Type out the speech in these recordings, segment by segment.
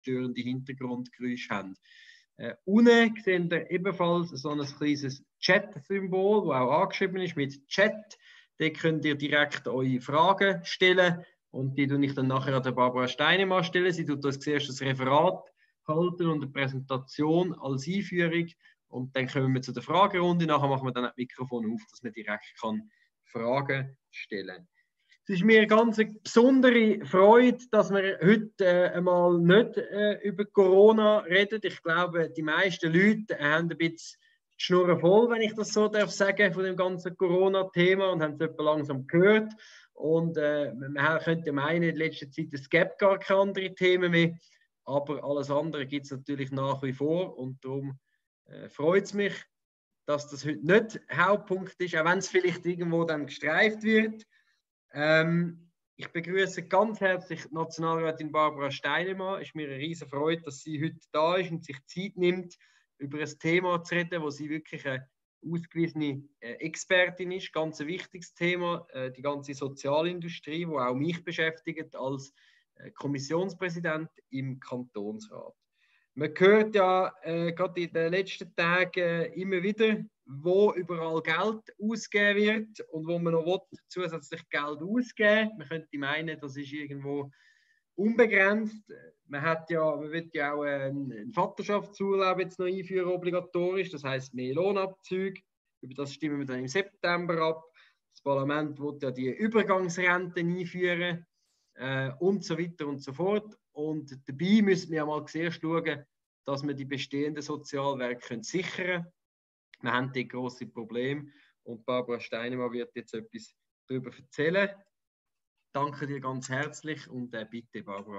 störende Hintergrundgeräusche haben. Unten seht ihr ebenfalls so ein kleines Chat-Symbol, das auch angeschrieben ist mit Chat. Da könnt ihr direkt eure Fragen stellen und die stelle ich dann nachher an der Barbara Steinemann stellen. Sie tut uns zuerst das Referat halten und eine Präsentation als Einführung und dann kommen wir zu der Fragerunde. Nachher machen wir dann das Mikrofon auf, dass man direkt Fragen stellen kann. Es ist mir eine ganz besondere Freude, dass wir heute einmal nicht über Corona reden. Ich glaube, die meisten Leute haben ein bisschen die Schnurren voll, wenn ich das so sagen darf, von dem ganzen Corona-Thema und haben es etwa langsam gehört. Und man könnte meinen, in letzter Zeit es gibt gar keine anderen Themen mehr, aber alles andere gibt es natürlich nach wie vor und darum freut es mich, dass das heute nicht Hauptpunkt ist, auch wenn es vielleicht irgendwo dann gestreift wird. Ich begrüße ganz herzlich die Nationalrätin Barbara Steinemann. Es ist mir eine riesige Freude, dass sie heute da ist und sich Zeit nimmt, über ein Thema zu reden, wo sie wirklich eine ausgewiesene Expertin ist. Ganz ein wichtiges Thema, die ganze Sozialindustrie, die auch mich beschäftigt als Kommissionspräsident im Kantonsrat. Man hört ja gerade in den letzten Tagen immer wieder, wo überall Geld ausgegeben wird und wo man noch will, zusätzlich Geld ausgeben. Man könnte meinen, das ist irgendwo unbegrenzt. Man will ja auch einen Vaterschaftsurlaub jetzt noch einführen, obligatorisch. Das heisst mehr Lohnabzüge. Über das stimmen wir dann im September ab. Das Parlament will ja die Übergangsrenten einführen und so weiter und so fort. Und dabei müssen wir ja mal zuerst schauen, dass wir die bestehenden Sozialwerke sichern können. Wir haben hier grosse Probleme und Barbara Steinemann wird jetzt etwas darüber erzählen. Danke dir ganz herzlich und bitte, Barbara.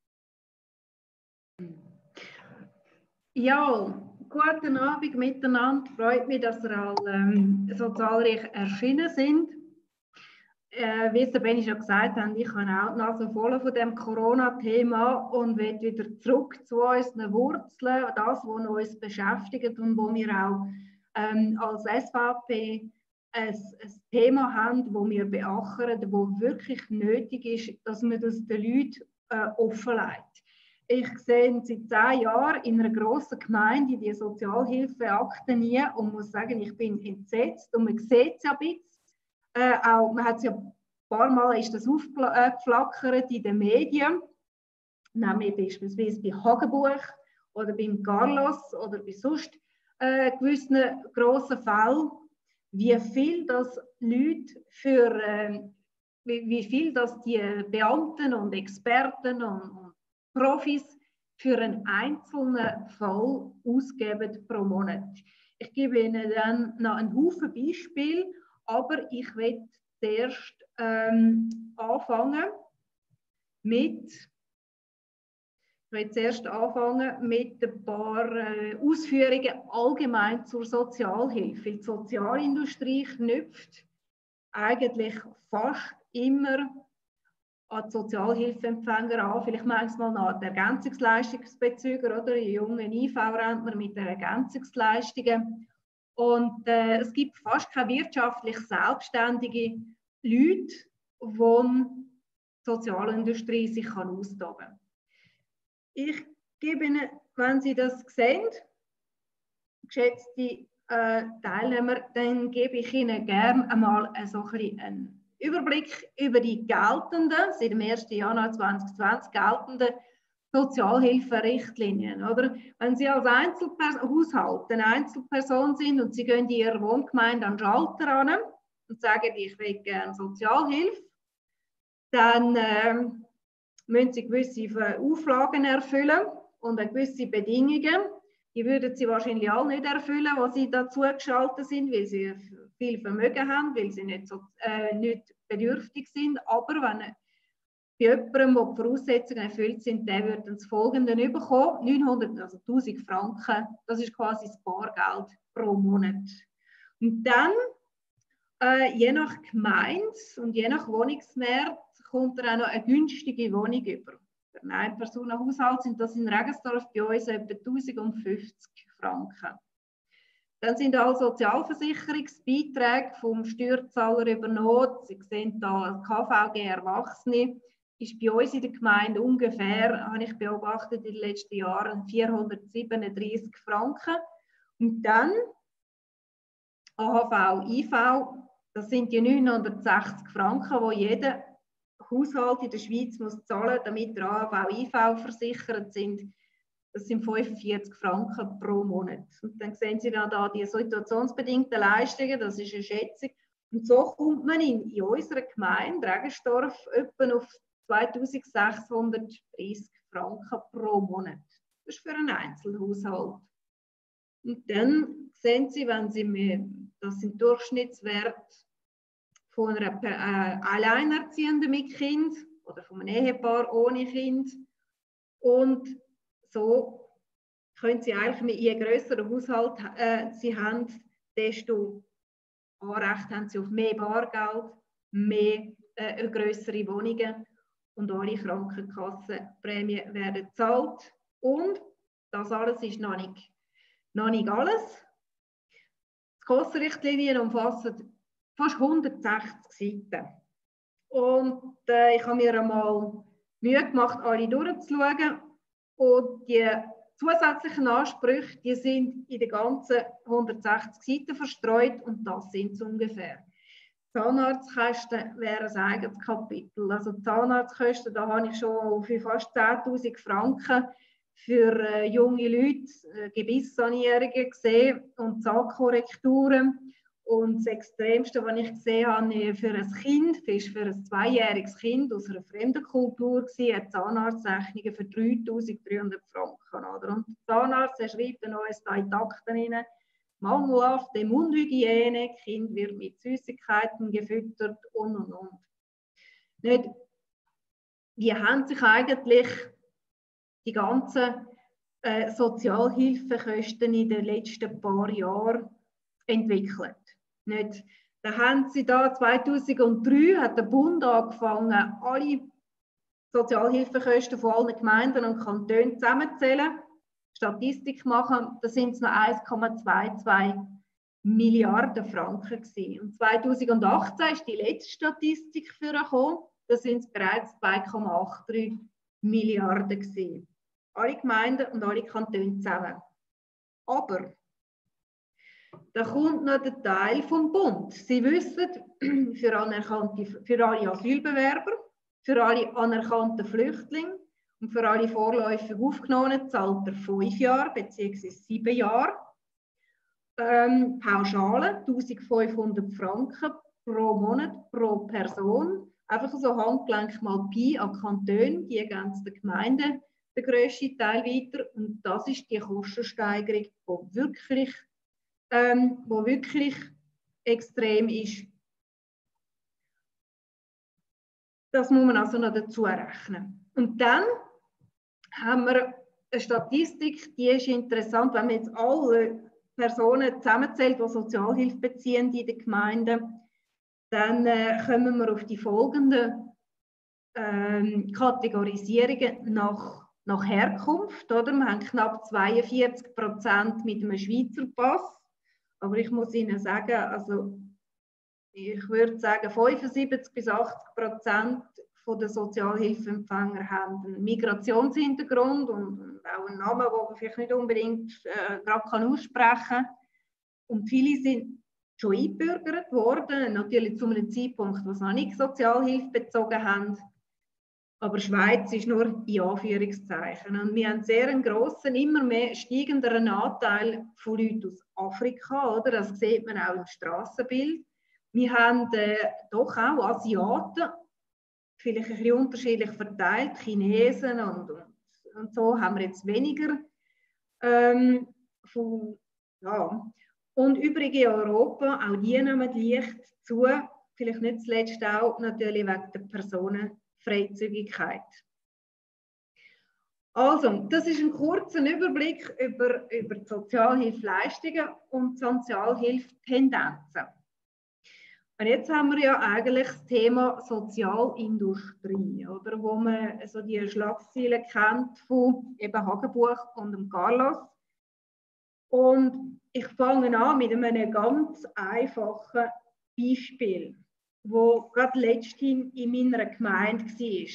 Ja, guten Abend miteinander. Freut mich, dass ihr alle so zahlreich erschienen sind. Wie Benni schon gesagt hat, ich habe auch die Nase voll von dem Corona-Thema und will wieder zurück zu unseren Wurzeln, das, was uns beschäftigt und wo wir auch als SVP ein Thema haben, das wir beackern, das wirklich nötig ist, dass man das den Leuten offenlegt. Ich sehe seit 10 Jahren in einer grossen Gemeinde die Sozialhilfeakten nie und muss sagen, ich bin entsetzt und man sieht es ja ein bisschen. Auch, man hat es ja ein paar Mal ist das aufgeflackert in den Medien, nämlich beispielsweise bei Hagenbuch oder beim Carlos oder bei sonst gewissen grossen Fällen, wie viel das Leute wie viel das die Beamten und Experten und Profis für einen einzelnen Fall ausgeben pro Monat. Ich gebe Ihnen dann noch einen Haufen Beispiele, aber ich will zuerst anfangen mit ein paar Ausführungen allgemein zur Sozialhilfe. Die Sozialindustrie knüpft eigentlich fast immer an die Sozialhilfeempfänger an, vielleicht manchmal noch an die Ergänzungsleistungsbezüger oder die jungen IV-Rentner mit den Ergänzungsleistungen. Und es gibt fast keine wirtschaftlich selbstständige Leute, wo die Sozialindustrie sich austoben kann. Ich gebe Ihnen, wenn Sie das sehen, geschätzte Teilnehmer, dann gebe ich Ihnen gerne einmal so einen Überblick über die geltenden, seit dem 1. Januar 2020 geltenden Sozialhilferichtlinien. Oder? Wenn Sie als Haushalt eine Einzelperson sind und Sie gehen in Ihrer Wohngemeinde an den Schalter ran und sagen, ich will gerne Sozialhilfe, dann müssen Sie gewisse Auflagen erfüllen und gewisse Bedingungen. Die würden Sie wahrscheinlich alle nicht erfüllen, wo Sie dazu geschaltet sind, weil Sie viel Vermögen haben, weil Sie nicht bedürftig sind. Aber wenn bei jemandem, wo die Voraussetzungen erfüllt sind, der wird das Folgende bekommen: 1000 Franken. Das ist quasi das Bargeld pro Monat. Und dann, je nach Gemeinde und je nach Wohnungsmarkt, kommt er auch noch eine günstige Wohnung über. Für einen Ein-Personen-Haushalt sind das in Regensdorf bei uns etwa 1050 Franken. Dann sind alle Sozialversicherungsbeiträge vom Steuerzahler übernommen. Sie sehen hier KVG Erwachsene. ist bei uns in der Gemeinde ungefähr, habe ich beobachtet in den letzten Jahren, 437 Franken. Und dann AHV, IV, das sind die 960 Franken, die jeder Haushalt in der Schweiz muss zahlen, damit der AHV, IV versichert sind. Das sind 45 Franken pro Monat. Und dann sehen Sie dann da die situationsbedingten Leistungen, das ist eine Schätzung. Und so kommt man in unserer Gemeinde Regensdorf etwa auf 2630 Franken pro Monat. Das ist für einen Einzelhaushalt. Und dann sehen Sie, wenn Sie mir, das sind Durchschnittswert von einer Alleinerziehenden mit Kind oder von einem Ehepaar ohne Kind. Und so können Sie eigentlich, je grösseren Haushalt Sie haben, desto Anrecht haben Sie auf mehr Bargeld, mehr grössere Wohnungen und alle Krankenkassenprämien werden gezahlt. Und das alles ist noch nicht alles. Die SKOS-Richtlinien umfassen fast 160 Seiten. Und ich habe mir einmal Mühe gemacht, alle durchzuschauen. Und die zusätzlichen Ansprüche, die sind in den ganzen 160 Seiten verstreut und das sind es ungefähr. Zahnarztkosten wären ein eigenes Kapitel. Also Zahnarztkosten, da habe ich schon für fast 10'000 Franken für junge Leute Gebisssanierungen gesehen und Zahnkorrekturen. Und das Extremste, was ich gesehen habe für ein Kind, für ein 2-jähriges Kind aus einer fremden Kultur, war Zahnarztrechnungen für 3'300 Franken. Oder? Und der Zahnarzt schreibt dann uns da in die Akten rein, mangelhafte Mundhygiene, Kind wird mit Süßigkeiten gefüttert und. Nicht, wie haben sich eigentlich die ganzen Sozialhilfekosten in den letzten paar Jahren entwickelt? Nicht. Da haben sie da 2003 hat der Bund angefangen, alle Sozialhilfekosten von allen Gemeinden und Kantonen zusammenzählen, Statistik machen, da sind es noch 1,22 Milliarden Franken gewesen. Und 2018 ist die letzte Statistik für gekommen, da sind es bereits 2,83 Milliarden gewesen. Alle Gemeinden und alle Kantone zusammen. Aber da kommt noch der Teil vom Bund. Sie wissen, für alle Asylbewerber, für alle anerkannten Flüchtlinge und für alle vorläufig Aufgenommenen zahlt er 5 Jahre bzw. 7 Jahre. Pauschale 1500 Franken pro Monat, pro Person. Einfach so Handgelenk mal Pi an Kantonen, die geben es den Gemeinden den grössten Teil weiter. Und das ist die Kostensteigerung, die wirklich extrem ist. Das muss man also noch dazu rechnen. Und dann haben wir eine Statistik, die ist interessant, wenn man jetzt alle Personen zusammenzählt, die Sozialhilfe beziehen in den Gemeinden, dann kommen wir auf die folgenden Kategorisierungen nach Herkunft. Oder? Wir haben knapp 42% mit einem Schweizer Pass. Aber ich muss Ihnen sagen, also ich würde sagen, 75 bis 80% der Sozialhilfeempfänger haben einen Migrationshintergrund und auch einen Namen, den man vielleicht nicht unbedingt gerade aussprechen kann. Und viele sind schon eingebürgert worden, natürlich zu einem Zeitpunkt, wo sie noch nicht Sozialhilfe bezogen haben. Aber Schweiz ist nur in Anführungszeichen. Und wir haben sehr einen grossen, immer mehr steigenden Anteil von Leuten aus Afrika. Oder? Das sieht man auch im Strassenbild. Wir haben doch auch Asiaten, vielleicht ein bisschen unterschiedlich verteilt, Chinesen und so haben wir jetzt weniger. Und übrige Europa, auch die nehmen leicht zu, vielleicht nicht zuletzt auch natürlich wegen der Personenfreizügigkeit. Also, das ist ein kurzer Überblick über die Sozialhilfeleistungen und Sozialhilfetendenzen. Und jetzt haben wir ja eigentlich das Thema Sozialindustrie, oder, wo man so die Schlagzeilen kennt von eben Hagenbuch und dem Carlos. Und ich fange an mit einem ganz einfachen Beispiel, wo gerade letzthin in meiner Gemeinde war.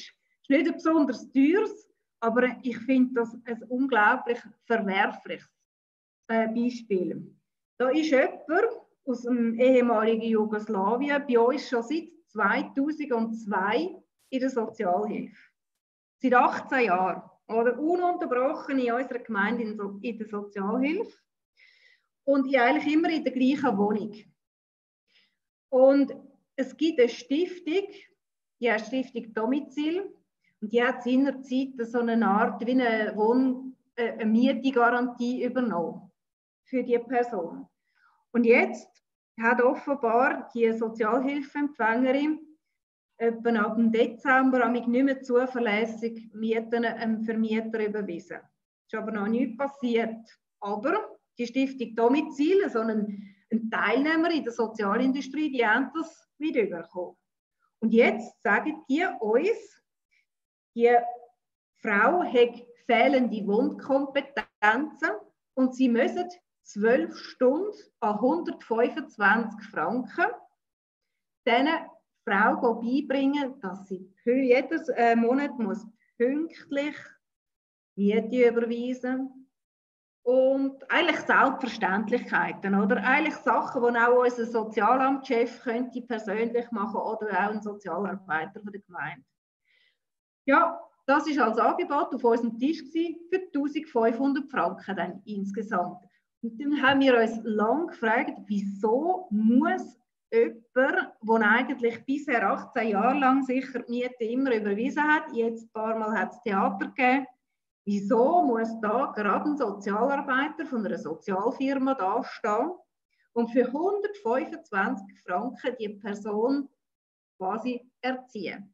ist nicht ein besonders teures, aber ich finde das ein unglaublich verwerfliches Beispiel. Da ist jemand aus dem ehemaligen Jugoslawien bei uns schon seit 2002 in der Sozialhilfe. Seit 18 Jahren. Oder ununterbrochen in unserer Gemeinde in der Sozialhilfe. Und eigentlich immer in der gleichen Wohnung. Und es gibt eine Stiftung, die heißt Stiftung Domizil. Und die hat seinerzeit so eine Art wie eine Mietgarantie übernommen für die Person. Und jetzt hat offenbar die Sozialhilfeempfängerin etwa ab dem Dezember nicht mehr zuverlässig Mieten einem Vermieter überwiesen. Das ist aber noch nichts passiert. Aber die Stiftung Domizil, so ein Teilnehmer in der Sozialindustrie, die haben das wieder bekommen. Und jetzt sagen die uns, die Frau hat fehlende Wohnkompetenzen und sie müssen 12 Stunden an 125 Franken dieser Frau beibringen, dass sie jedes Monat muss pünktlich Miete überweisen. Und eigentlich Selbstverständlichkeiten, oder? Eigentlich Sachen, die auch unser Sozialamtschef könnte persönlich machen oder auch ein Sozialarbeiter von der Gemeinde. Ja, das ist als Angebot auf unserem Tisch für 1500 Franken dann insgesamt. Und dann haben wir uns lange gefragt, wieso muss jemand, der eigentlich bisher 18 Jahre lang sicher die Miete immer überwiesen hat, jetzt ein paar Mal hat es Theater gegeben, wieso muss da gerade ein Sozialarbeiter von einer Sozialfirma dastehen und für 125 Franken die Person quasi erziehen?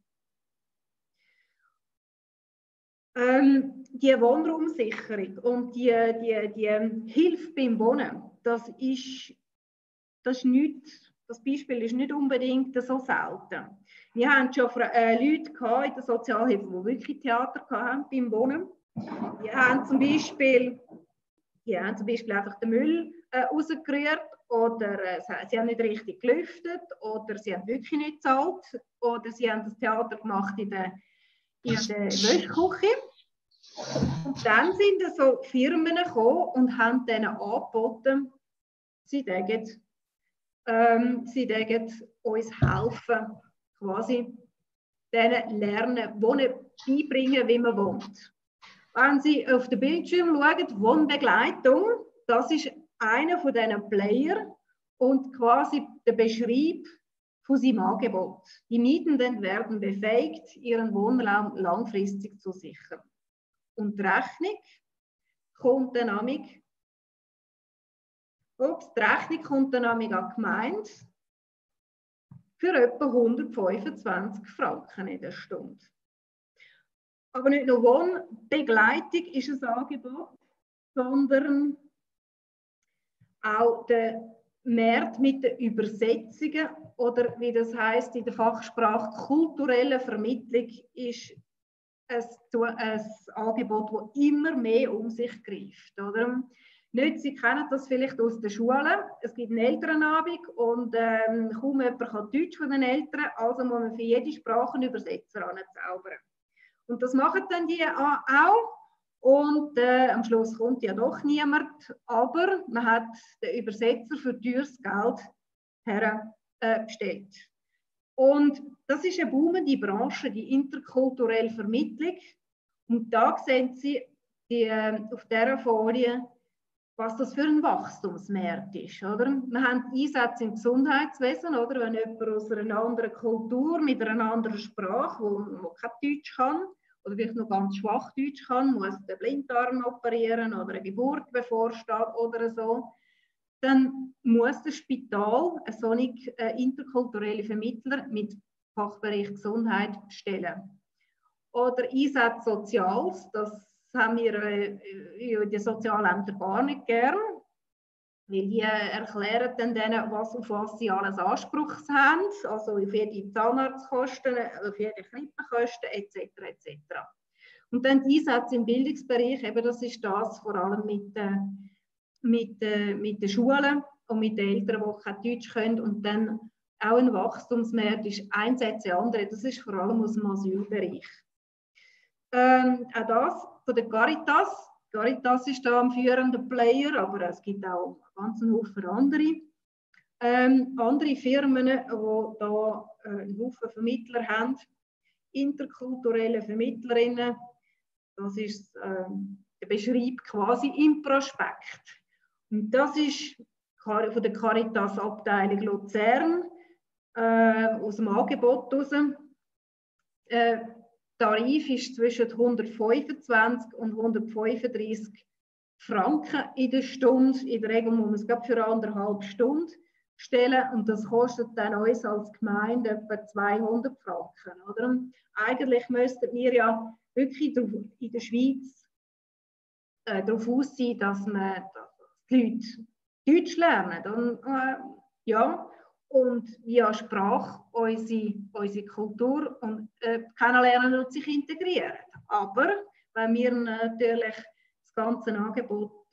Die Wohnraumsicherung und die Hilfe beim Wohnen, das Beispiel ist nicht unbedingt so selten. Wir haben schon Leute in der Sozialhilfe, die wirklich Theater hatten beim Wohnen. Die haben zum Beispiel einfach den Müll rausgerührt oder sie haben nicht richtig gelüftet oder sie haben wirklich nicht gezahlt oder sie haben das Theater gemacht in der Wäschküche. Und dann sind so Firmen gekommen und haben denen angeboten, sie dürfen uns helfen, quasi denen lernen, wohnen, beibringen, wie man wohnt. Wenn Sie auf den Bildschirm schauen, Wohnbegleitung, das ist einer von diesen Player und quasi der Beschrieb von seinem Angebot. Die Mietenden werden befähigt, ihren Wohnraum langfristig zu sichern. Und die Rechnung kommt dann an die Gemeinde für etwa 125 Franken in der Stunde. Aber nicht nur Wohnbegleitung ist ein Angebot, sondern auch der Markt mit den Übersetzungen oder wie das heißt in der Fachsprache, kulturelle Vermittlung ist ein Angebot, das immer mehr um sich greift. Oder? Nicht, Sie kennen das vielleicht aus der Schule. Es gibt einen Elternabend und kaum jemand kann Deutsch von den Eltern, also muss man für jede Sprache einen Übersetzer anzaubern. Und das machen dann die auch. Und am Schluss kommt ja doch niemand, aber man hat den Übersetzer für teures Geld hergestellt. Und das ist eine boomende Branche, die interkulturelle Vermittlung. Und da sehen Sie auf dieser Folie, was das für ein Wachstumsmarkt ist. Oder? Wir haben Einsätze im Gesundheitswesen, oder? Wenn jemand aus einer anderen Kultur, mit einer anderen Sprache, wo kein Deutsch kann, oder vielleicht noch ganz schwach Deutsch kann, muss den Blinddarm operieren oder eine Geburt bevorsteht oder so, dann muss das Spital einen solchen interkulturellen Vermittler mit Fachbereich Gesundheit stellen. Oder Einsätze Soziales, das haben wir die Sozialämter gar nicht gern, weil die erklären dann denen, auf was sie alles Anspruch haben, also auf jede Zahnarztkosten, auf jede Krippenkosten etc. etc. Und dann die Einsätze im Bildungsbereich, eben das ist das vor allem mit den Schulen und mit den Eltern, die kein Deutsch können und dann auch ein Wachstumsmarkt ist Einsätze andere, das ist vor allem aus dem Asylbereich. Auch das von der Caritas. Caritas ist da ein führender Player, aber es gibt auch ganz einen Haufen andere. Andere Firmen, die da einen Haufen Vermittler haben, interkulturelle Vermittlerinnen, das ist der Beschreib quasi im Prospekt. Und das ist von der Caritas-Abteilung Luzern aus dem Angebot heraus. Tarif ist zwischen 125 und 135 Franken in der Stunde. In der Regel muss man es gerade für 1,5 Stunden stellen und das kostet dann uns als Gemeinde etwa 200 Franken. Oder? Eigentlich müssten wir ja wirklich in der Schweiz darauf aus sein, dass die Leute Deutsch lernen. Ja, und via Sprache unsere Kultur kennenlernen und sich integrieren. Aber wenn wir natürlich das ganze Angebot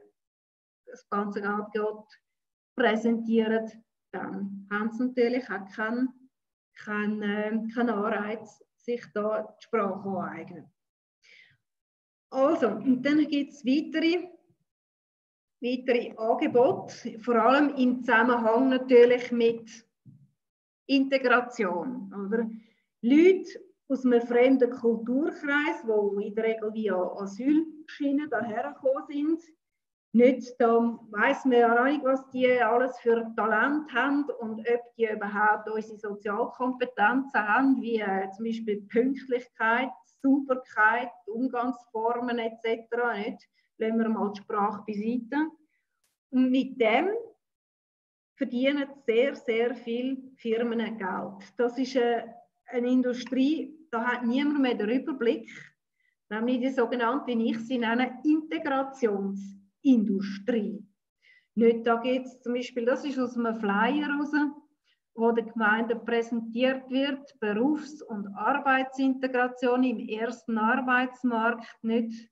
präsentieren, dann haben sie natürlich auch keinen Anreiz, sich da die Sprache aneignen. Also, und dann gibt es weitere Angebote, vor allem im Zusammenhang natürlich mit Integration. Oder? Leute aus einem fremden Kulturkreis, die in der Regel via Asylschienen daher gekommen sind, da weiss man ja nicht, was die alles für Talent haben und ob die überhaupt unsere Sozialkompetenzen haben, wie zum Beispiel Pünktlichkeit, Sauberkeit, Umgangsformen etc. Nicht? Lassen wir mal die Sprache beiseite. Und mit dem verdienen sehr, sehr viele Firmen Geld. Das ist eine Industrie, da hat niemand mehr den Überblick, nämlich die sogenannte, wie ich sie nenne, Integrationsindustrie. Nicht, da geht es zum Beispiel, das ist aus einem Flyer raus, wo der Gemeinde präsentiert wird, Berufs- und Arbeitsintegration im ersten Arbeitsmarkt. Nicht,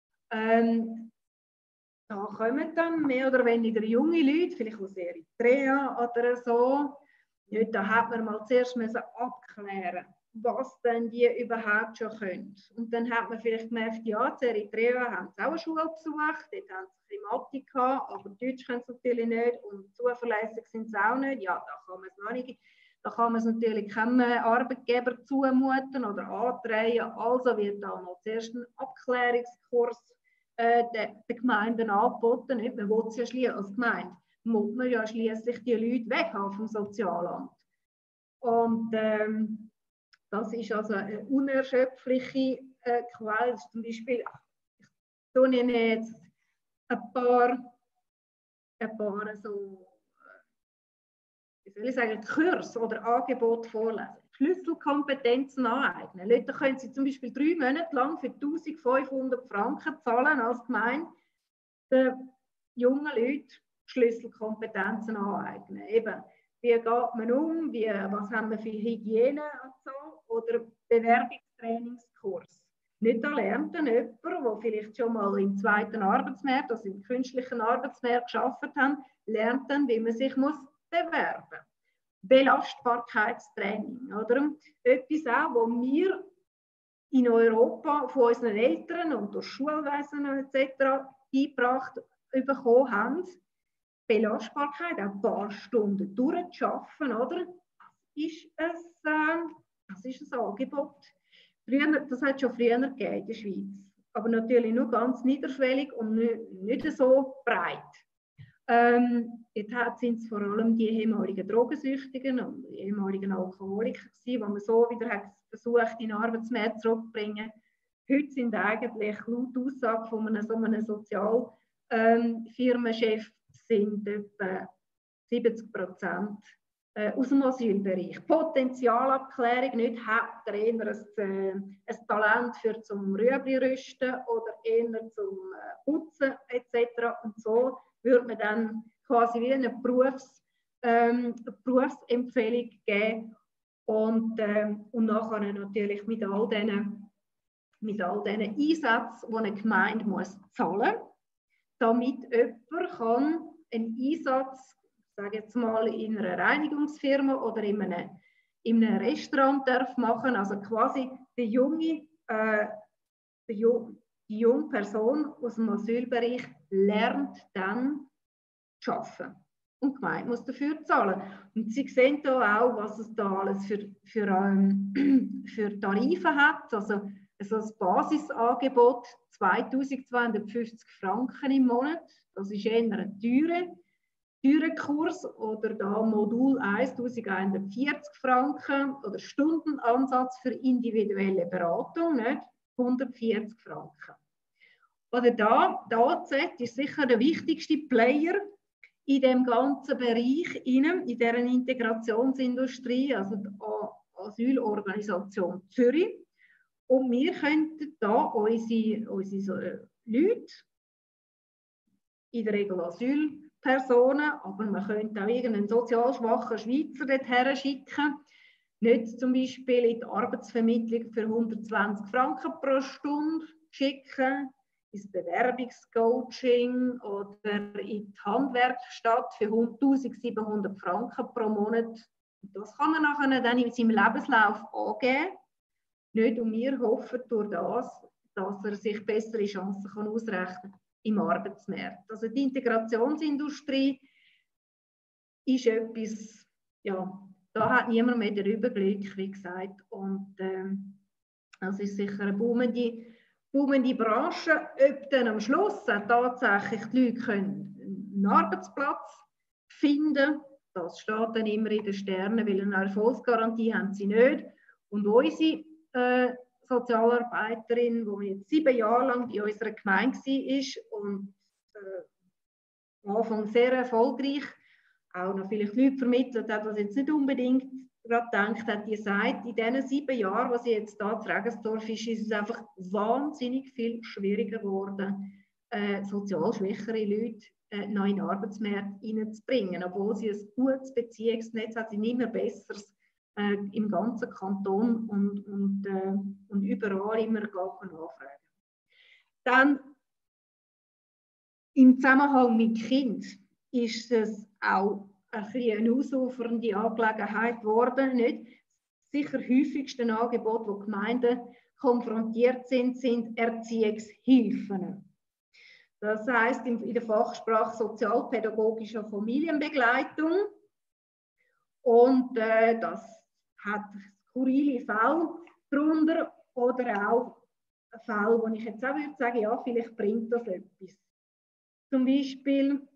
da kommen dann mehr oder weniger junge Leute, vielleicht aus Eritrea oder so. Nicht, da hat man mal zuerst abklären, was denn die überhaupt schon können. Und dann hat man vielleicht gemerkt, ja, in Eritrea haben sie auch eine Schule besucht, dort haben sie Mathematik gehabt, aber Deutsch können sie natürlich nicht und zuverlässig sind sie auch nicht. Ja, da kann man es noch nicht. Da kann man es natürlich keinem Arbeitgeber zumuten oder andrehen. Also wird da noch zuerst ein Abklärungskurs den Gemeinden angeboten. Nicht? Man will es ja als Gemeinde, muss man ja schliesslich die Leute weg vom Sozialamt. Und das ist also eine unerschöpfliche Quelle. Zum Beispiel, ich nenne jetzt ein paar so, wie soll ich sagen, Kurs oder Angebot vorlesen. Schlüsselkompetenzen aneignen. Leute können Sie zum Beispiel 3 Monate lang für 1500 Franken zahlen als Gemeinde den jungen Leuten Schlüsselkompetenzen aneignen. Eben, wie geht man um, was haben wir für Hygiene und so, oder Bewerbungstrainingskurs. Nicht da lernt dann jemand, der vielleicht schon mal im zweiten Arbeitsmarkt, also im künstlichen Arbeitsmarkt gearbeitet hat, lernt dann, wie man sich bewerben muss. Belastbarkeitstraining, oder? Etwas auch, wo wir in Europa von unseren Eltern und durch Schulwesen etc. beigebracht bekommen haben. Belastbarkeit, auch ein paar Stunden durchzuarbeiten, oder? Das ist ein Angebot. Das hat es schon früher gegeben in der Schweiz, aber natürlich nur ganz niederschwellig und nicht so breit. Jetzt sind es vor allem die ehemaligen Drogensüchtigen und die ehemaligen Alkoholiker gewesen, die man so wieder hat versucht, in den Arbeitsmarkt zurückzubringen. Heute sind eigentlich laut Aussage von so einem Sozialfirmenchef sind etwa 70% aus dem Asylbereich. Potenzialabklärung, nicht hat er eher ein Talent für zum Rüebli rüsten oder eher zum Putzen etc. Und so würde man dann quasi wie eine Berufsempfehlung geben und nachher natürlich mit all diesen Einsätzen, die eine Gemeinde muss zahlen muss, damit jemand kann einen Einsatz, sage jetzt mal, in einer Reinigungsfirma oder in einem Restaurant darf machen, also quasi der Junge die junge Person aus dem Asylbereich lernt dann zu arbeiten. Und die Gemeinde muss dafür zahlen. Und Sie sehen hier auch, was es da alles für Tarife hat. Also das Basisangebot 2250 Franken im Monat. Das ist eher ein teurer Kurs. Oder da Modul 1140 Franken. Oder Stundenansatz für individuelle Beratung, nicht? 140 Franken. Oder da, die AZ ist sicher der wichtigste Player in dem ganzen Bereich, in dieser Integrationsindustrie, also die Asylorganisation Zürich. Und wir könnten da unsere Leute, in der Regel Asylpersonen, aber man könnte auch irgendeinen sozial schwachen Schweizer dorthin schicken, nicht zum Beispiel in die Arbeitsvermittlung für 120 Franken pro Stunde schicken, ins Bewerbungscoaching oder in die Handwerkstatt für 1700 Franken pro Monat. Das kann man nachher dann in seinem Lebenslauf angeben. Nicht, und wir hoffen durch das, dass er sich bessere Chancen ausrechnen kann im Arbeitsmarkt. Also die Integrationsindustrie ist etwas, ja, da hat niemand mehr den Überblick, wie gesagt. Und das ist sicher eine boomende Branche. Ob dann am Schluss tatsächlich die Leute einen Arbeitsplatz finden können, das steht dann immer in den Sternen, weil eine Erfolgsgarantie haben sie nicht. Und unsere Sozialarbeiterin, die jetzt 7 Jahre lang in unserer Gemeinde war und am Anfang sehr erfolgreich auch noch vielleicht Leute vermittelt hat, was jetzt nicht unbedingt gerade gedacht hat, die sagt, in diesen 7 Jahren, was sie jetzt da zu Regensdorf ist es einfach wahnsinnig viel schwieriger geworden, sozial schwächere Leute noch in den Arbeitsmarkt hineinzubringen, obwohl sie ein gutes Beziehungsnetz hat, sie nicht mehr besseres im ganzen Kanton und überall immer nachfragen. Dann im Zusammenhang mit Kind ist es auch eine ausufernde Angelegenheit geworden. Nicht? Sicher häufigsten Angebot, wo Gemeinden konfrontiert sind Erziehungshilfen. Das heisst in der Fachsprache sozialpädagogische Familienbegleitung. Und das hat skurrile Fälle darunter oder auch Fälle, wo ich jetzt auch würde sagen, ja, vielleicht bringt das etwas. Zum Beispiel,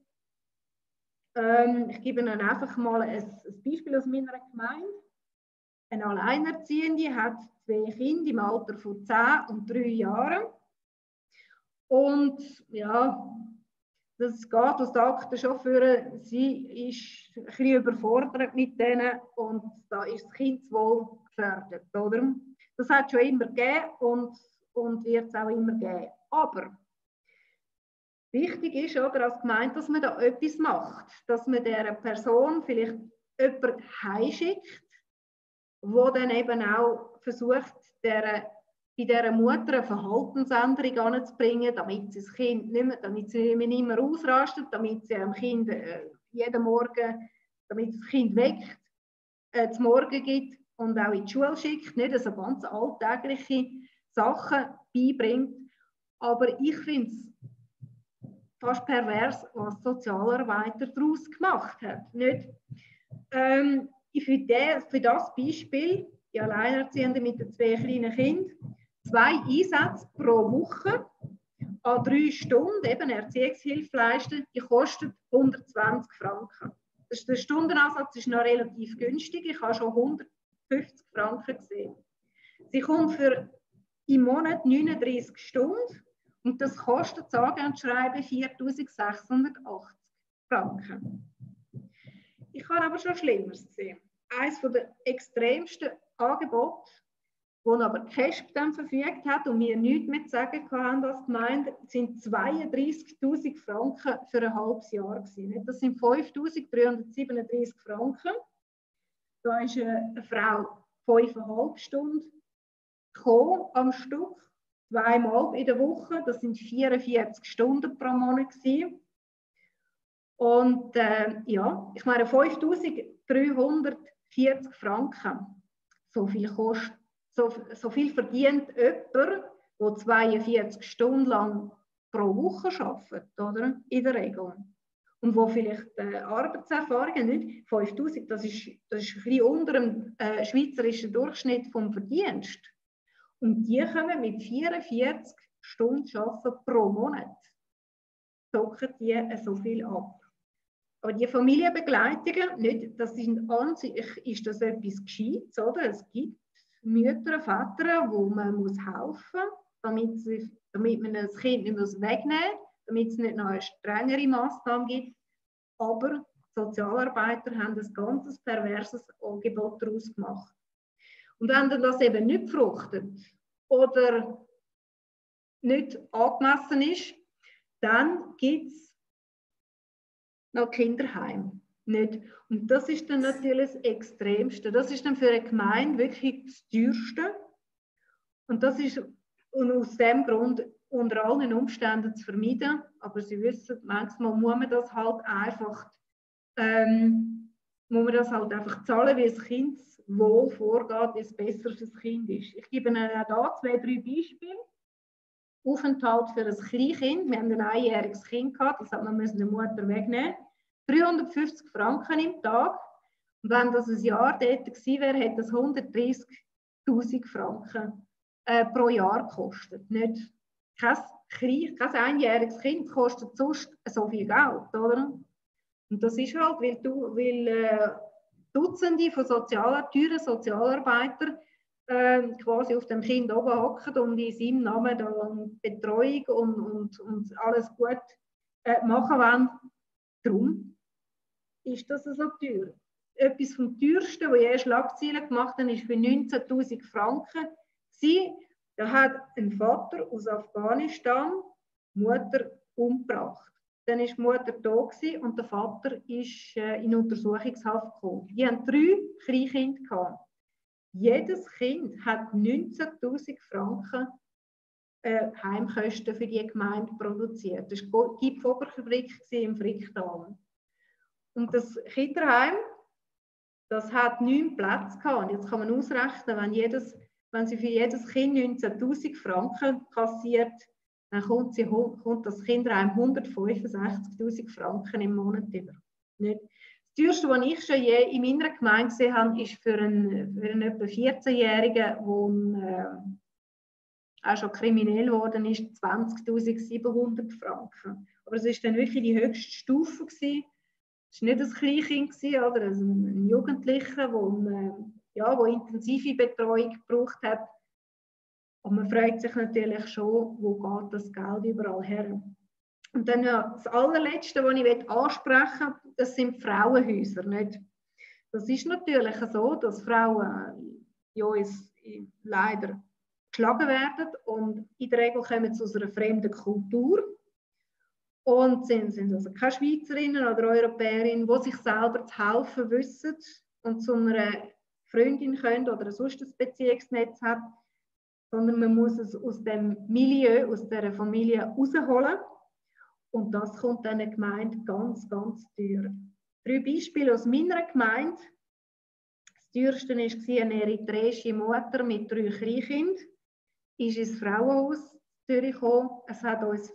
ich gebe Ihnen einfach mal ein Beispiel aus meiner Gemeinde. Eine Alleinerziehende hat 2 Kinder im Alter von 10 und 3 Jahren. Und ja, das geht aus der Akte schon für, sie ist ein bisschen überfordert mit denen und da ist das Kindeswohl gefährdet, oder? Das hat es schon immer gegeben und wird es auch immer geben. Aber wichtig ist, oder, als Gemeinde, dass man da etwas macht, dass man dieser Person vielleicht jemanden heimschickt, der dann eben auch versucht, bei dieser Mutter eine Verhaltensänderung anzubringen, damit sie das Kind nicht mehr ausrastet, damit sie dem Kind jeden Morgen, damit das Kind weckt, zum Morgen gibt und auch in die Schule schickt, nicht also ganz alltägliche Sachen beibringt. Aber ich finde es fast pervers, was die Sozialarbeiter daraus gemacht hat. Nicht? Für das Beispiel, die Alleinerziehende mit den 2 kleinen Kindern, 2 Einsätze pro Woche an 3 Stunden, eben Erziehungshilfe leisten, die kostet 120 Franken. Der Stundenansatz ist noch relativ günstig, ich habe schon 150 Franken gesehen. Sie kommt für im Monat 39 Stunden und das kostet sage und schreibe 4'680 Franken. Ich habe aber schon Schlimmeres gesehen. Eines der extremsten Angebote, wo aber KESB dann verfügt hat und wir nichts mehr zu sagen haben als Gemeinde, sind 32'000 Franken für ein halbes Jahr gewesen. Das sind 5'337 Franken. Da ist eine Frau 5,5 Stunden gekommen am Stück, 2-mal in der Woche, das sind 44 Stunden pro Monat gewesen. Und ja, ich meine 5'340 Franken, so viel verdient jemand, die 42 Stunden lang pro Woche arbeiten, oder? In der Regel. Und wo vielleicht Arbeitserfahrungen nicht 5'000, das ist ein bisschen unter dem schweizerischen Durchschnitt vom Verdienst. Und die kommen mit 44 Stunden arbeiten pro Monat. Zocken die so viel ab. Aber die Familienbegleitungen, nicht, das sind an sich, ist das etwas Gescheites, oder? Es gibt Mütter, Väter, wo man muss helfen muss, damit man das Kind nicht wegnehmen muss, damit es nicht noch eine strengere Massnahme gibt. Aber Sozialarbeiter haben ein ganz perverses Angebot daraus gemacht. Und wenn dann das eben nicht fruchtet oder nicht angemessen ist, dann gibt es noch Kinderheim. Nicht. Und das ist dann natürlich das Extremste. Das ist dann für eine Gemeinde wirklich das Teuerste. Und das ist aus dem Grund unter allen Umständen zu vermeiden. Aber Sie wissen, manchmal muss man das halt einfach, zahlen, wie das Kind wohl vorgeht, wie es besser für das Kind ist. Ich gebe Ihnen auch hier 2, 3 Beispiele. Aufenthalt für ein Kleinkind. Wir haben ein einjähriges Kind gehabt, das hat man der Mutter wegnehmen. 350 Franken im Tag. Und wenn das ein Jahr dort gewesen wäre, hätte das 130'000 Franken pro Jahr gekostet. Nicht kein einjähriges Kind kostet sonst so viel Geld, oder? Und das ist halt, weil Dutzende von teuren Sozialarbeitern quasi auf dem Kind oben hocken und in seinem Namen dann Betreuung und alles gut machen wollen. Darum ist das so teuer. Etwas vom teuersten, was je Schlagzeilen gemacht haben, ist für 19'000 Franken. Da hat ein Vater aus Afghanistan die Mutter umgebracht. Dann war die Mutter da und der Vater ist in Untersuchungshaft gekommen. Die haben 3 Kleinkinder gehabt. Jedes Kind hat 19'000 Franken Heimkosten für die Gemeinde produziert. Das war die Gipfoberfabrik im Fricktal. Und das Kinderheim, das hat 9 Plätze gehabt. Und jetzt kann man ausrechnen, wenn sie für jedes Kind 19'000 Franken kassiert, dann kommt das Kinderheim 165'000 Franken im Monat über. Nicht? Das teuerste, was ich schon je in meiner Gemeinde gesehen habe, ist für einen etwa 14-Jährigen, der auch schon kriminell geworden ist, 20'700 Franken. Aber es war dann wirklich die höchste Stufe gewesen. Es war nicht ein Kleinkind, oder ein Jugendlicher, der intensive Betreuung gebraucht hat. Und man fragt sich natürlich schon, wo geht das Geld überall her. Und dann das allerletzte, was ich ansprechen will, das sind Frauenhäuser. Nicht? Das ist natürlich so, dass Frauen leider geschlagen werden und in der Regel kommen sie aus einer fremden Kultur und sind also keine Schweizerinnen oder Europäerinnen, die sich selber zu helfen wissen und zu einer Freundin können oder sonst ein Beziehungsnetz hat, sondern man muss es aus dem Milieu, aus dieser Familie rausholen. Und das kommt dann eine Gemeinde ganz, ganz teuer. 3 Beispiele aus meiner Gemeinde. Das teuerste war eine eritreische Mutter mit 3 Kleinkindern. Ist ins Frauenhaus Zürich gekommen. Es hat uns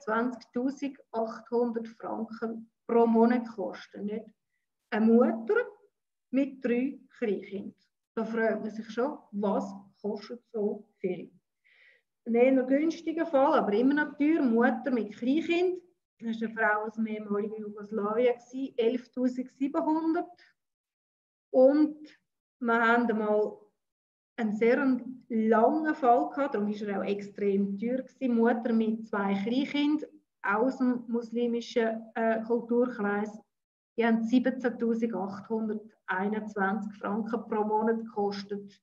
24'800 Franken pro Monat gekostet. Nicht? Eine Mutter mit 3 Kleinkindern. Da fragt man sich schon, was kostet so viel? Ein eher günstiger Fall, aber immer noch teuer. Mutter mit Kleinkind. Das war eine Frau aus dem ehemaligen Jugoslawien, 11'700. Und wir haben einmal einen sehr langen Fall gehabt, darum war er auch extrem teuer gewesen. Mutter mit 2 Kleinkindern, auch aus dem muslimischen Kulturkreis. Die haben 17'821 Franken pro Monat gekostet.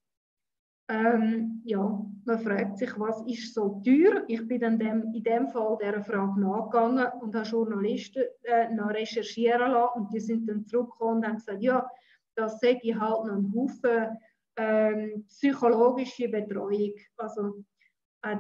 Man fragt sich, was ist so teuer? Ich bin dann in dem Fall dieser Frage nachgegangen und habe Journalisten noch recherchieren lassen und die sind dann zurückgekommen und haben gesagt, ja, das sei halt noch ein Haufen psychologische Betreuung. Also auch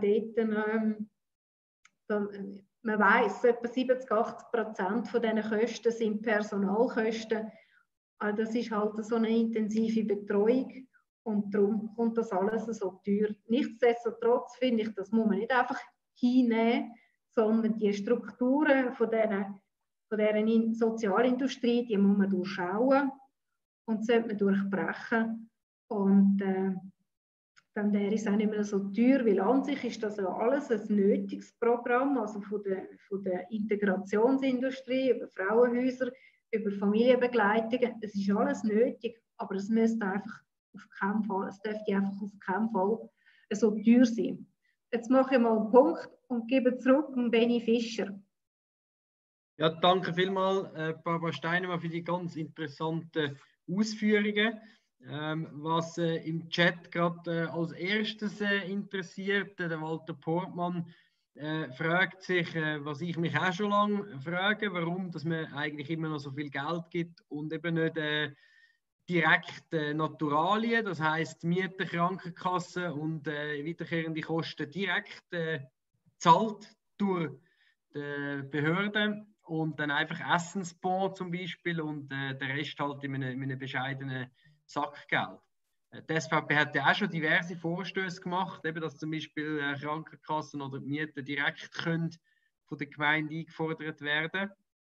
dort, man weiss, etwa 70–80% von diesen Kosten sind Personalkosten. Also das ist halt so eine intensive Betreuung. Und darum kommt das alles so teuer. Nichtsdestotrotz finde ich, das muss man nicht einfach hinnehmen, sondern die Strukturen von dieser Sozialindustrie, die muss man durchschauen und sollte man durchbrechen. Und dann wäre es auch nicht mehr so teuer, weil an sich ist das ja alles ein nötiges Programm, also von der Integrationsindustrie, über Frauenhäuser, über Familienbegleitungen. Es ist alles nötig, aber es müsste einfach auf keinen Fall, es dürfte einfach auf keinen Fall so teuer sein. Jetzt mache ich mal einen Punkt und gebe zurück an Benny Fischer. Ja, danke vielmals, Barbara Steinemann, für die ganz interessanten Ausführungen. Was im Chat gerade als erstes interessiert, der Walter Portmann fragt sich, was ich mich auch schon lange frage, warum dass man eigentlich immer noch so viel Geld gibt und eben nicht direkt Naturalien, das heisst Miete, Krankenkasse und wiederkehrende Kosten direkt zahlt durch die Behörden und dann einfach Essensbon zum Beispiel und der Rest halt in einem bescheidenen Sackgeld. Die SVP hat ja auch schon diverse Vorstöße gemacht, eben, dass zum Beispiel Krankenkassen oder die Mieten direkt können von der Gemeinde eingefordert werden.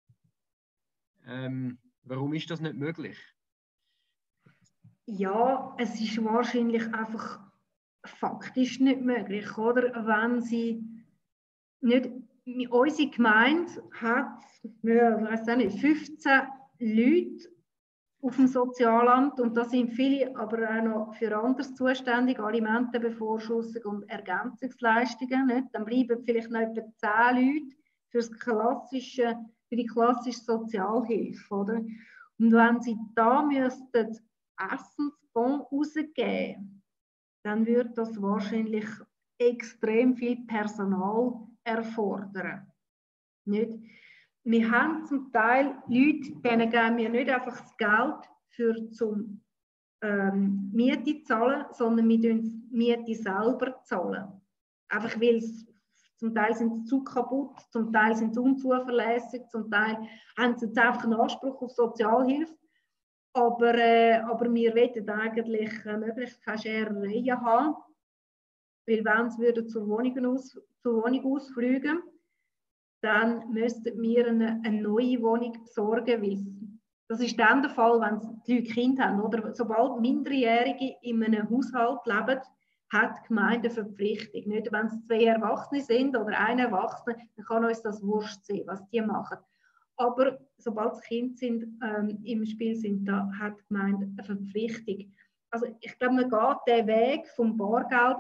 Warum ist das nicht möglich? Ja, es ist wahrscheinlich einfach faktisch nicht möglich, oder? Wenn sie nicht, unsere Gemeinde hat, ich weiß auch nicht, 15 Leute auf dem Sozialamt und da sind viele aber auch noch für anderes zuständig, Alimentenbevor-Schussung und Ergänzungsleistungen. Nicht? Dann bleiben vielleicht noch etwa 10 Leute für die klassische Sozialhilfe. Oder? Und wenn sie da müssten Essensbon rausgeben, dann würde das wahrscheinlich extrem viel Personal erfordern. Nicht? Wir haben zum Teil Leute, denen geben wir nicht einfach das Geld zum Miete zahlen, sondern wir zahlen die Miete selber zahlen. Einfach weil zum Teil sind sie zu kaputt, zum Teil sind sie unzuverlässig, zum Teil haben sie jetzt einfach einen Anspruch auf Sozialhilfe. Aber wir wollen eigentlich möglichst keine Scherereien haben, weil wenn sie zur Wohnung ausfliegen, dann müssten wir eine neue Wohnung besorgen, weil das ist dann der Fall, wenn die Leute Kinder haben. Oder sobald Minderjährige in einem Haushalt leben, hat die Gemeinde eine Verpflichtung. Nicht, wenn es 2 Erwachsene sind oder ein Erwachsener, dann kann uns das wurscht sein, was die machen. Aber sobald Kinder im Spiel sind, da hat die Gemeinde eine Verpflichtung. Also ich glaube, man geht den Weg vom Bargeld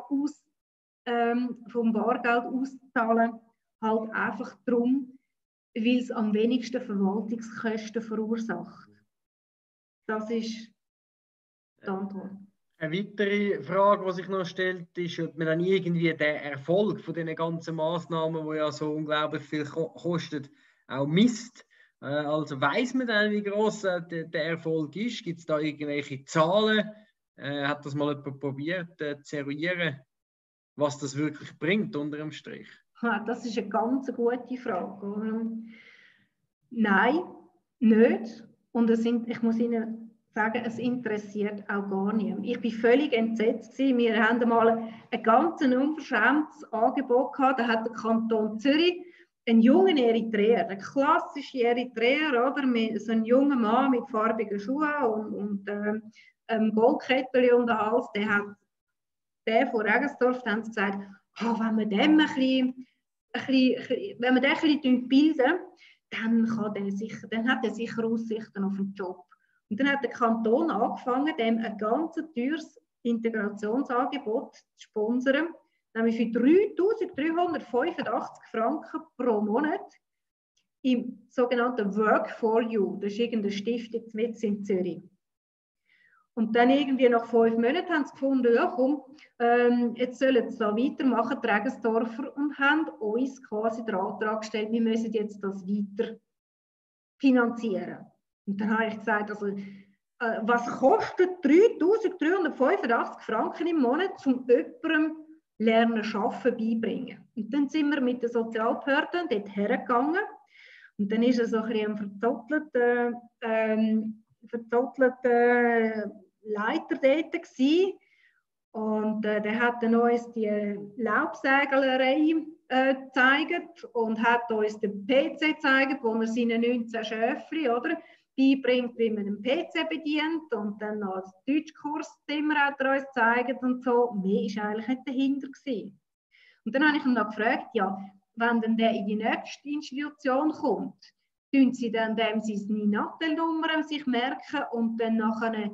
auszahlen halt einfach darum, weil es am wenigsten Verwaltungskosten verursacht. Das ist die Antwort. Eine weitere Frage, die sich noch stellt, ist, ob man dann irgendwie den Erfolg von diesen ganzen Massnahmen, die ja so unglaublich viel kosten, auch misst. Also weiss man dann, wie gross der Erfolg ist? Gibt es da irgendwelche Zahlen? Hat das mal jemand probiert zu eruieren, was das wirklich bringt unter dem Strich? Das ist eine ganz gute Frage. Nein, nicht. Und ich muss Ihnen sagen, es interessiert auch gar niemand. Ich war völlig entsetzt. Wir haben einmal ein ganz unverschämtes Angebot gehabt. Da hat der Kanton Zürich einen jungen Eritreer, ein klassischer Eritreer, oder? So ein junger Mann mit farbigen Schuhen und Goldkettchen um den Hals, der von Regensdorf, da haben sie gesagt, wenn wir den ein bisschen bilden, dann hat er sicher Aussichten auf einen Job. Und dann hat der Kanton angefangen, dem ein ganz teures Integrationsangebot zu sponsern, nämlich für 3'385 Franken pro Monat im sogenannten Work for You. Das ist irgendeine Stiftung mit in Zürich. Und dann irgendwie nach 5 Monaten haben sie gefunden, ja komm, jetzt sollen sie da weitermachen, die Regensdorfer, und haben uns quasi den Antrag gestellt, wir müssen jetzt das weiter finanzieren. Und dann habe ich gesagt, also, was kostet 3'385 Franken im Monat, um jemandem Lernen, Arbeiten beibringen? Und dann sind wir mit den Sozialbehörden dort hergegangen und dann ist er so ein bisschen ein verzottelter Leiter dort gewesen. Und der hat dann uns die Laubsägelerei gezeigt und hat uns den PC gezeigt, wo er seine 19 Schäfchen, oder, beibringt, wie man einen PC bedient. Und dann noch das Deutschkurszimmer hat er uns gezeigt und so. Mehr war eigentlich nicht dahinter gewesen. Und dann habe ich ihn noch gefragt, ja, wenn dann der in die nächste Institution kommt, tun sie dann dem seine Nattelnummer sich merken und dann nachher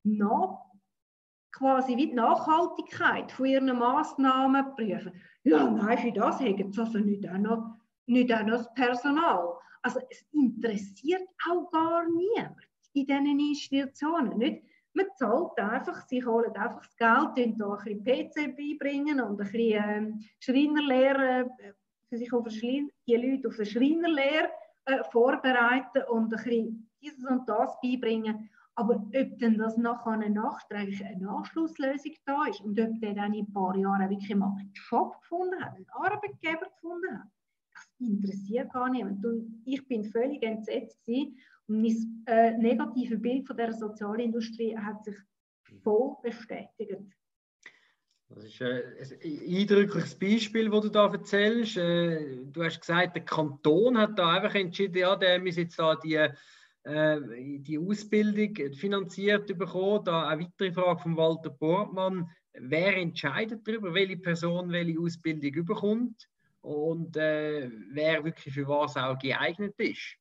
quasi wie die Nachhaltigkeit von ihren Massnahmen prüfen. Ja, nein, für das haben sie also nicht auch noch das Personal. Also es interessiert auch gar niemand in diesen Institutionen. Nicht? Man zahlt einfach, sie holen einfach das Geld, da ein bisschen PC beibringen und ein bisschen Schreinerlehre, für sich auf die Leute auf eine Schreinerlehre vorbereiten und ein bisschen dieses und das beibringen. Aber ob denn das nachher nachträglich eine Anschlusslösung da ist und ob der dann in ein paar Jahren wirklich mal einen Job gefunden hat, einen Arbeitgeber gefunden hat, das interessiert gar niemand. Und ich bin völlig entsetzt gewesen und mein negatives Bild von der Sozialindustrie hat sich voll bestätigt. Das ist ein eindrückliches Beispiel, das du da erzählst. Du hast gesagt, der Kanton hat da einfach entschieden, ja, der muss jetzt da die Ausbildung finanziert bekommen. Da eine weitere Frage von Walter Bortmann. Wer entscheidet darüber, welche Person welche Ausbildung bekommt und wer wirklich für was auch geeignet ist?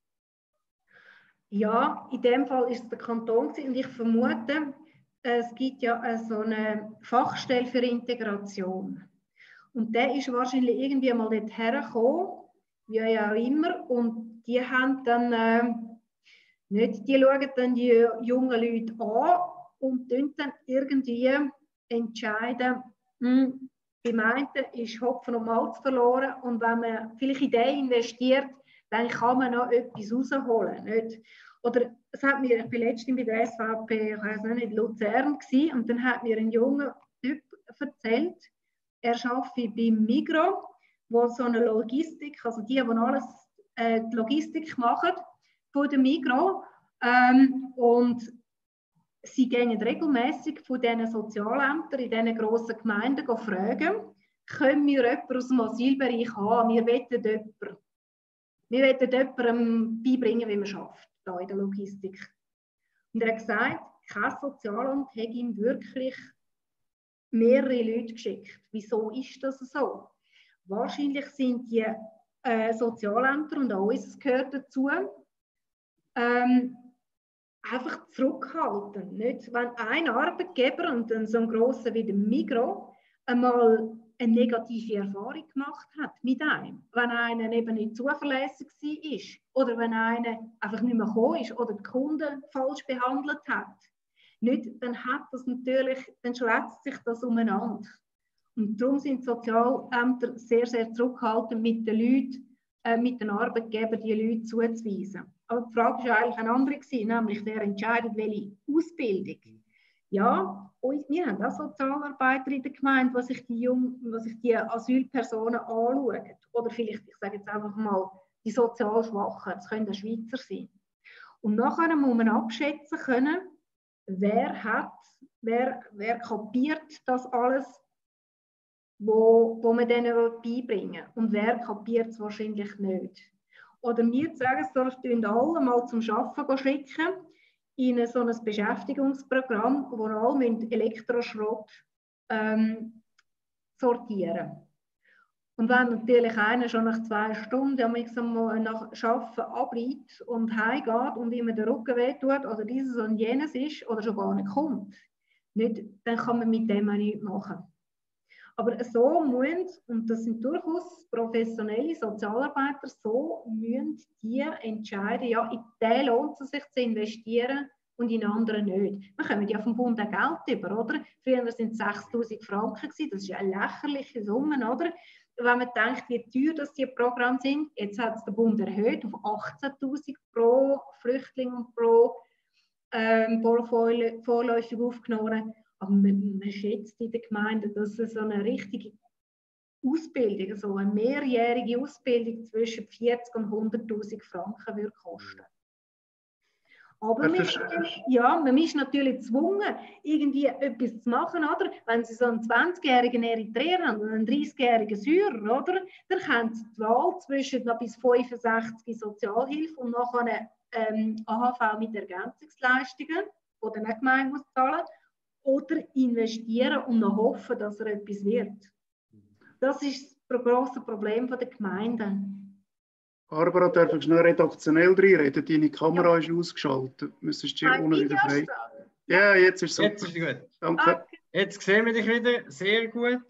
Ja, in dem Fall ist es der Kanton und ich vermute, es gibt ja so eine Fachstelle für Integration. Und der ist wahrscheinlich irgendwie mal dort hergekommen, wie auch immer, und die haben dann die schauen dann die jungen Leute an und dann irgendwie entscheiden, beim einen ist Hopfen und Malz verloren und wenn man vielleicht in den investiert, dann kann man noch etwas rausholen. Nicht? Oder es hat mir, ich bin letztens bei der SVP, ich weiß nicht, in Luzern gewesen, und dann hat mir ein junger Typ erzählt, er arbeitet beim Migros, wo so eine Logistik, also die alles die Logistik machen von der Migros, und sie gehen regelmäßig von diesen Sozialämtern in diesen grossen Gemeinden fragen, können wir jemanden aus dem Asylbereich haben? Wir wollen jemandem beibringen, wie man arbeitet, hier in der Logistik. Und er hat gesagt, kein Sozialamt hat ihm wirklich mehrere Leute geschickt. Wieso ist das so? Wahrscheinlich sind die Sozialämter, und auch uns gehört dazu, einfach zurückhalten. Nicht? Wenn ein Arbeitgeber, und dann so ein grosser wie der Migros, einmal eine negative Erfahrung gemacht hat mit einem, wenn einer eben nicht zuverlässig war oder wenn einer einfach nicht mehr gekommen ist oder die Kunden falsch behandelt hat, nicht, dann hat das natürlich, dann schwätzt sich das umeinander. Und darum sind Sozialämter sehr, sehr zurückhaltend mit den Leuten, mit den Arbeitgebern die Leute zuzuweisen. Aber die Frage war eigentlich eine andere, nämlich wer entscheidet, welche Ausbildung. Ja, und wir haben auch Sozialarbeiter in der Gemeinde, die sich die Asylpersonen anschauen. Oder vielleicht, ich sage jetzt einfach mal, die sozial Schwachen, das können Schweizer sein. Und nachher muss man abschätzen können, wer kapiert das alles, wo man denen beibringen will. Und wer kapiert es wahrscheinlich nicht. Oder wir sagen es, dürfen alle mal zum Arbeiten schicken, in so ein Beschäftigungsprogramm, wo alle Elektroschrott sortieren. Und wenn natürlich einer schon nach 2 Stunden nach Arbeiten abreibt und heimgeht und ihm der Rücken wehtut oder dieses und jenes ist oder schon gar nicht kommt, dann kann man mit dem auch nichts machen. Aber so müssen, und das sind durchaus professionelle Sozialarbeiter, so müssen die entscheiden, ja, in den lohnt es sich zu investieren und in anderen nicht. Wir kommen ja vom Bund ein Geld über, oder? Früher waren es 6'000 Franken, das ist eine lächerliche Summe, oder? Wenn man denkt, wie teuer das die Programme sind, jetzt hat es der Bund erhöht auf 18'000 pro Flüchtling und pro vorläufig aufgenommen. Aber man schätzt in der Gemeinde, dass es so eine richtige Ausbildung, so eine mehrjährige Ausbildung zwischen 40 und 100'000 Franken würde kosten. Aber man ist natürlich gezwungen, irgendwie etwas zu machen, oder? Wenn Sie so einen 20-jährigen Eritreer haben und einen 30-jährigen Syrer, oder? Dann haben Sie die Wahl zwischen noch bis 65 Sozialhilfe und nachher AHV mit Ergänzungsleistungen, die dann auch die Gemeinde muss zahlen, oder investieren und noch hoffen, dass er etwas wird. Das ist das grosse Problem der Gemeinden. Barbara, darf ich schnell redaktionell reinreden? Deine Kamera ist ausgeschaltet. Müsstest du unten wieder frei. Ja, jetzt ist es Jetzt ist gut. Danke. Okay. Jetzt sehen wir dich wieder. Sehr gut.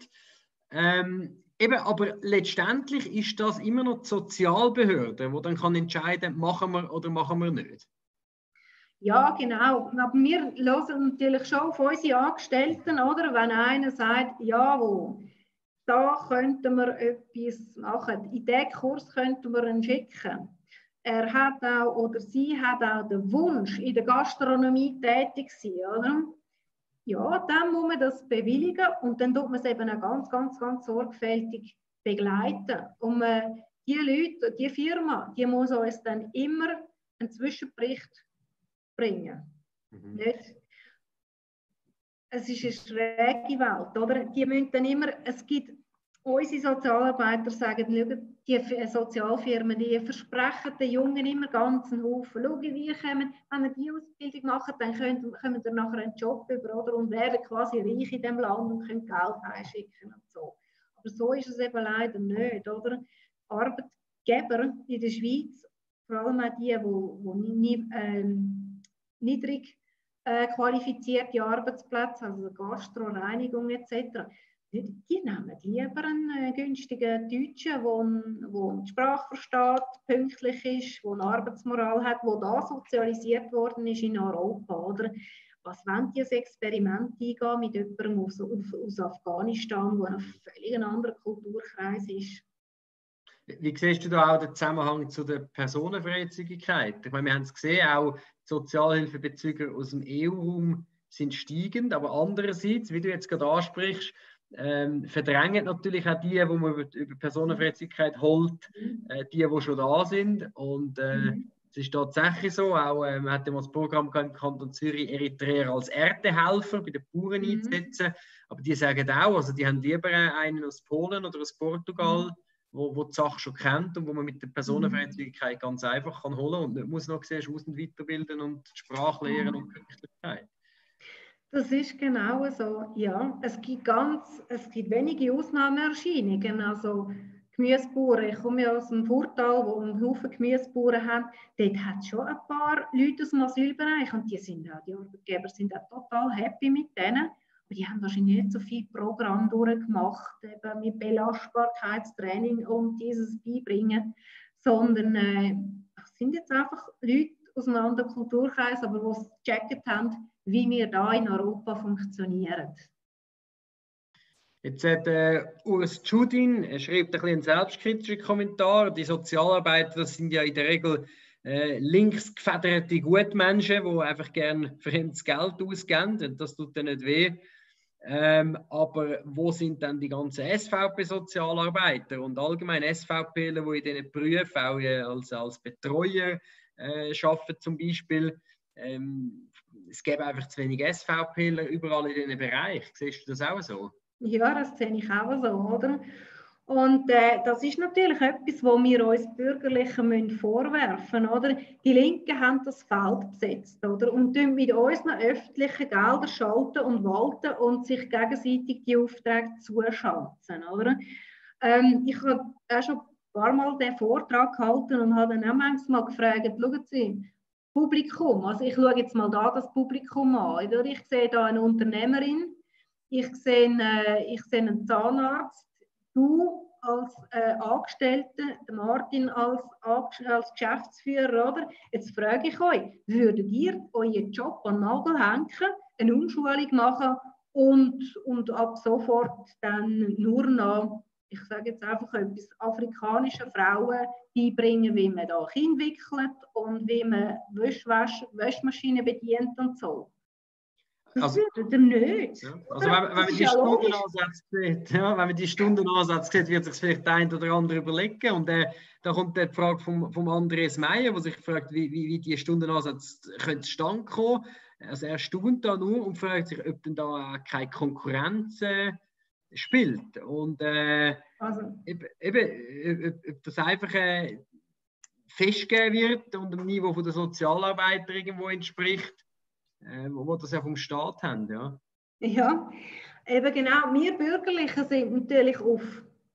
Eben, aber letztendlich ist das immer noch die Sozialbehörde, die dann kann entscheiden, machen wir oder machen wir nicht. Ja, genau. Aber wir hören natürlich schon auf unsere Angestellten, oder? Wenn einer sagt, jawohl, da könnten wir etwas machen. In diesen Kurs könnten wir ihn schicken. Er hat auch, oder sie hat auch den Wunsch, in der Gastronomie tätig zu sein, oder? Ja, dann muss man das bewilligen und dann tut man es eben auch ganz, ganz, ganz sorgfältig begleiten. Und die Leute, die Firma, die muss uns dann immer einen Zwischenbericht bringen. Nicht? Es ist eine schräge Welt, oder? Die müssen dann immer, es gibt, unsere Sozialarbeiter sagen, die Sozialfirmen, die versprechen den Jungen immer ganz einen Haufen. Schau, wie kommen, wenn wir diese Ausbildung machen, dann kommen wir nachher einen Job über, oder? Und werden quasi reich in diesem Land und können Geld einschicken und so. Aber so ist es eben leider nicht, oder? Arbeitgeber in der Schweiz, vor allem auch die niedrig qualifizierte Arbeitsplätze, also Gastro, Reinigung etc., die nehmen lieber einen günstigen Deutschen, der die Sprache versteht, pünktlich ist, der eine Arbeitsmoral hat, der da sozialisiert worden ist in Europa. Oder? Was wollen die ein Experiment eingehen mit jemandem aus Afghanistan, der ein völlig anderer Kulturkreis ist? Wie siehst du da auch den Zusammenhang zu der Personenfreizügigkeit? Ich meine, wir haben es gesehen, auch Sozialhilfebezüger aus dem EU-Raum sind steigend, aber andererseits, wie du jetzt gerade ansprichst, verdrängen natürlich auch die, wo man über Personenfreizügigkeit holt, die schon da sind. Und es ist tatsächlich so, auch man hat ja mal das Programm im Kanton Zürich, Eritreer als Erntehelfer bei den Bauern einzusetzen. Aber die sagen auch, also die haben lieber einen aus Polen oder aus Portugal, wo die Sache schon kennt und wo man mit der Personenfreizügigkeit ganz einfach kann holen und nicht muss noch Aus- und Weiterbilden und Sprache lehren und Pünktlichkeit. Das ist genau so, ja. Es gibt wenige Ausnahmeerscheinungen. Also Gemüsebauern, ich komme ja aus dem Furtal, wo einen Haufen Gemüsebauern haben, dort hat es schon ein paar Leute aus dem Asylbereich und die Arbeitgeber sind auch total happy mit denen. Aber die haben wahrscheinlich nicht so viel Programm durchgemacht, eben mit Belastbarkeitstraining und dieses Beibringen, sondern es sind jetzt einfach Leute aus einem anderen Kulturkreis, aber die es gecheckt haben, wie wir da in Europa funktionieren. Jetzt hat Urs Tschudin, er schreibt ein bisschen einen selbstkritischen Kommentar. Die Sozialarbeiter, das sind ja in der Regel links gefederte Gutmenschen, die einfach gerne fremdes Geld ausgeben. Und das tut dann nicht weh. Aber wo sind dann die ganzen SVP-Sozialarbeiter und allgemein SVPler, die in diesen Berufen auch als Betreuer arbeiten zum Beispiel? Es gibt einfach zu wenig SVPler überall in diesen Bereichen. Siehst du das auch so? Ja, das sehe ich auch so, oder? Und das ist natürlich etwas, wo wir uns Bürgerlichen vorwerfen müssen, oder? Die Linken haben das Feld besetzt, oder? Und mit unseren öffentlichen Geldern schalten und walten und sich gegenseitig die Aufträge zuschalten, oder? Ich habe auch schon ein paar Mal den Vortrag gehalten und habe dann auch manchmal gefragt, schauen Sie, Publikum, also ich schaue jetzt mal da das Publikum an, oder? Ich sehe da eine Unternehmerin, ich sehe einen Zahnarzt, du als Angestellter, Martin als Geschäftsführer, oder? Jetzt frage ich euch, würdet ihr euren Job an den Nagel hängen, eine Umschulung machen und ab sofort dann nur noch, ich sage jetzt einfach etwas, afrikanischen Frauen beibringen, wie man da Kinder wickelt und wie man Waschmaschinen bedient und so? Das würde er nicht. Ja. Also wenn man die Stundenansätze sieht, wenn man die Stundenansätze sieht, wird sich vielleicht der ein oder andere überlegen. Und da kommt die Frage vom Andreas Meyer, der sich fragt, wie die Stundenansätze zustande kommen. Also er staunt da nur und fragt sich, ob denn da keine Konkurrenz spielt. Und ob das einfach festgegeben wird und dem Niveau von der Sozialarbeiter irgendwo entspricht, wo das ja vom Staat haben, ja. Ja, eben genau. Wir Bürgerlichen sind natürlich auf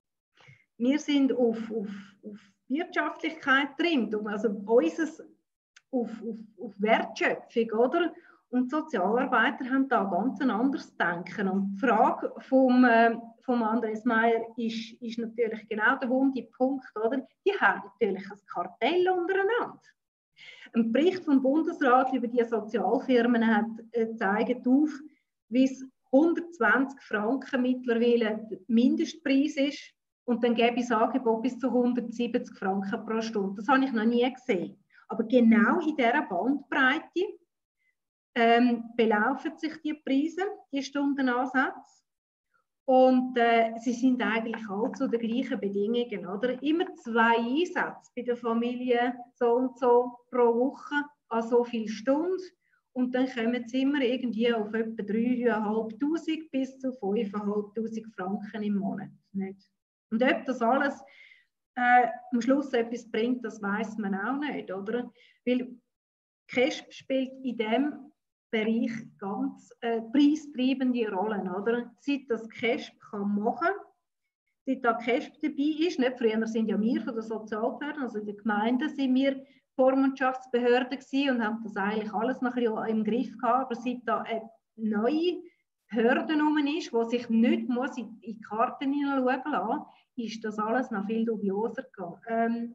Wirtschaftlichkeit getrimmt, also unseres auf Wertschöpfung, oder? Und die Sozialarbeiter haben da ganz ein anderes Denken. Und die Frage vom Andreas Meyer ist natürlich genau der wunde Punkt, oder? Die haben natürlich ein Kartell untereinander. Ein Bericht vom Bundesrat über die Sozialfirmen zeigt auf, wie es 120 Franken mittlerweile der Mindestpreis ist und dann gäbe es Angebot bis zu 170 Franken pro Stunde. Das habe ich noch nie gesehen. Aber genau in dieser Bandbreite belaufen sich die Preise, die Stundenansätze. Und sie sind eigentlich alle zu den gleichen Bedingungen, oder? Immer 2 Einsätze bei der Familie so und so pro Woche an so viele Stunden. Und dann kommen sie immer irgendwie auf etwa 3'500 bis zu 5'500 Franken im Monat. Nicht? Und ob das alles am Schluss etwas bringt, das weiß man auch nicht, oder? Weil KESB spielt in diesem Bereich ganz preistreibende Rollen, oder? Seit das KESB machen kann, seit da KESB dabei ist, nicht früher sind ja wir von der Sozialbehörde, also in der Gemeinde sind wir Vormundschaftsbehörde gewesen und haben das eigentlich alles nachher im Griff gehabt, aber seit da eine neue Behörde ist, die sich nicht muss in die Karten hineinschauen lassen, ist das alles noch viel dubioser geworden.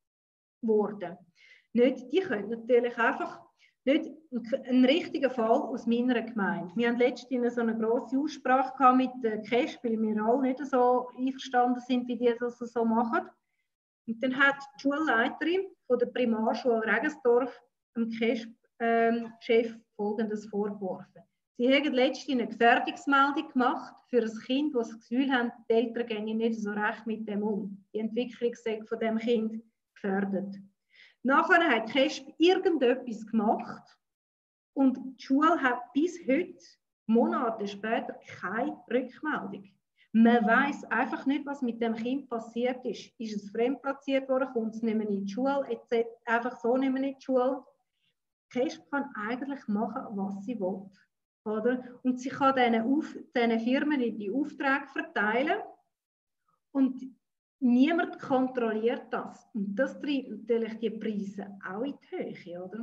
Nicht, die können natürlich einfach nicht ein richtiger Fall aus meiner Gemeinde. Wir haben letztens so eine grosse Aussprache mit der KESB, weil wir alle nicht so einverstanden sind, wie die das so machen. Und dann hat die Schulleiterin von der Primarschule Regensdorf dem KESB-Chef Folgendes vorgeworfen. Sie haben letztens eine Gefährdungsmeldung gemacht für ein Kind, das das Gefühl hat, die Eltern gehen nicht so recht mit dem um. Die Entwicklung von dem Kind gefährdet. Nachher hat die KESB irgendetwas gemacht und die Schule hat bis heute, Monate später, keine Rückmeldung. Man weiß einfach nicht, was mit dem Kind passiert ist. Ist es fremdplatziert worden, kommt es nicht mehr in die Schule, etc. Einfach so nicht mehr in die Schule. Die KESB kann eigentlich machen, was sie will. Oder? Und sie kann diesen Firmen die Aufträge verteilen und niemand kontrolliert das. Und das treibt natürlich die Preise auch in die Höhe, oder?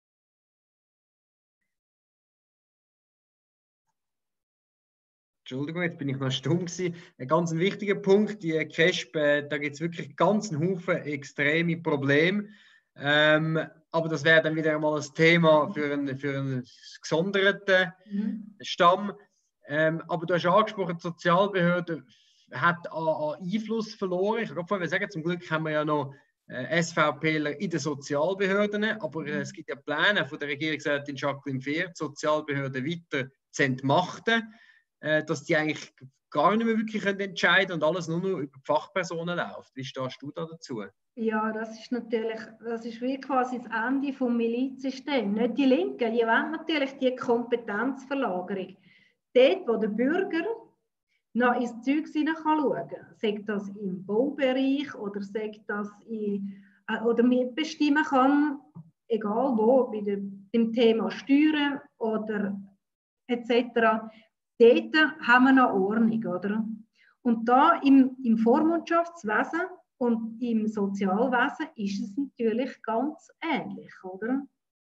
Entschuldigung, jetzt bin ich noch stumm gewesen. Ein ganz wichtiger Punkt, die KESB, da gibt es wirklich ganz einen Haufen extreme Probleme. Aber das wäre dann wieder mal ein Thema für einen gesonderten Stamm. Aber du hast angesprochen, die Sozialbehörde hat an Einfluss verloren. Ich würde sagen, zum Glück haben wir ja noch SVPler in den Sozialbehörden, aber es gibt ja Pläne von der Regierungsrätin Jacqueline Fehr, die Sozialbehörden weiter zu entmachten, dass die eigentlich gar nicht mehr wirklich entscheiden und alles nur noch über die Fachpersonen läuft. Wie stehst du da dazu? Ja, das ist wie quasi das Ende des Milizsystems. Nicht die Linken, die wollen natürlich die Kompetenzverlagerung. Dort, wo der Bürger noch ins Zeug schauen kann, sei das im Baubereich oder sei das oder mitbestimmen kann, egal wo, bei dem Thema Steuern oder etc., dort haben wir noch Ordnung, oder? Und da im Vormundschaftswesen und im Sozialwesen ist es natürlich ganz ähnlich, oder?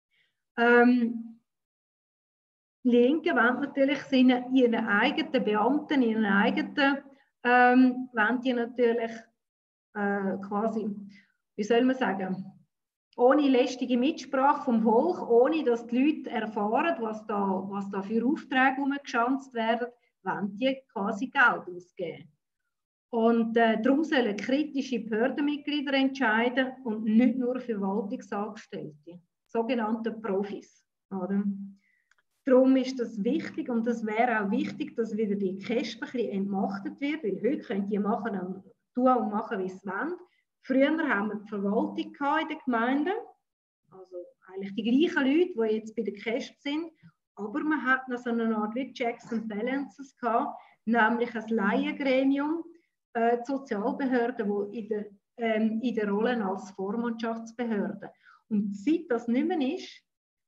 Die Linken wollen natürlich ihren eigenen Beamten, ihren eigenen, wollen die natürlich quasi, wie soll man sagen, ohne lästige Mitsprache vom Volk, ohne dass die Leute erfahren, was da für Aufträge umgeschanzt werden, wollen die quasi Geld ausgeben. Und darum sollen kritische Behördenmitglieder entscheiden und nicht nur Verwaltungsangestellte, sogenannte Profis. Oder? Darum ist das wichtig und das wäre auch wichtig, dass wieder die Kästen ein bisschen entmachtet wird, weil heute können die tun und machen, wie sie wollen. Früher haben wir die Verwaltung in den Gemeinden, also eigentlich die gleichen Leute, die jetzt bei der Kästen sind, aber man hat noch so eine Art wie Checks and Balances gehabt, nämlich ein Laiengremium, die Sozialbehörde, die in der Rolle als Vormundschaftsbehörde. Und seit das nicht mehr ist,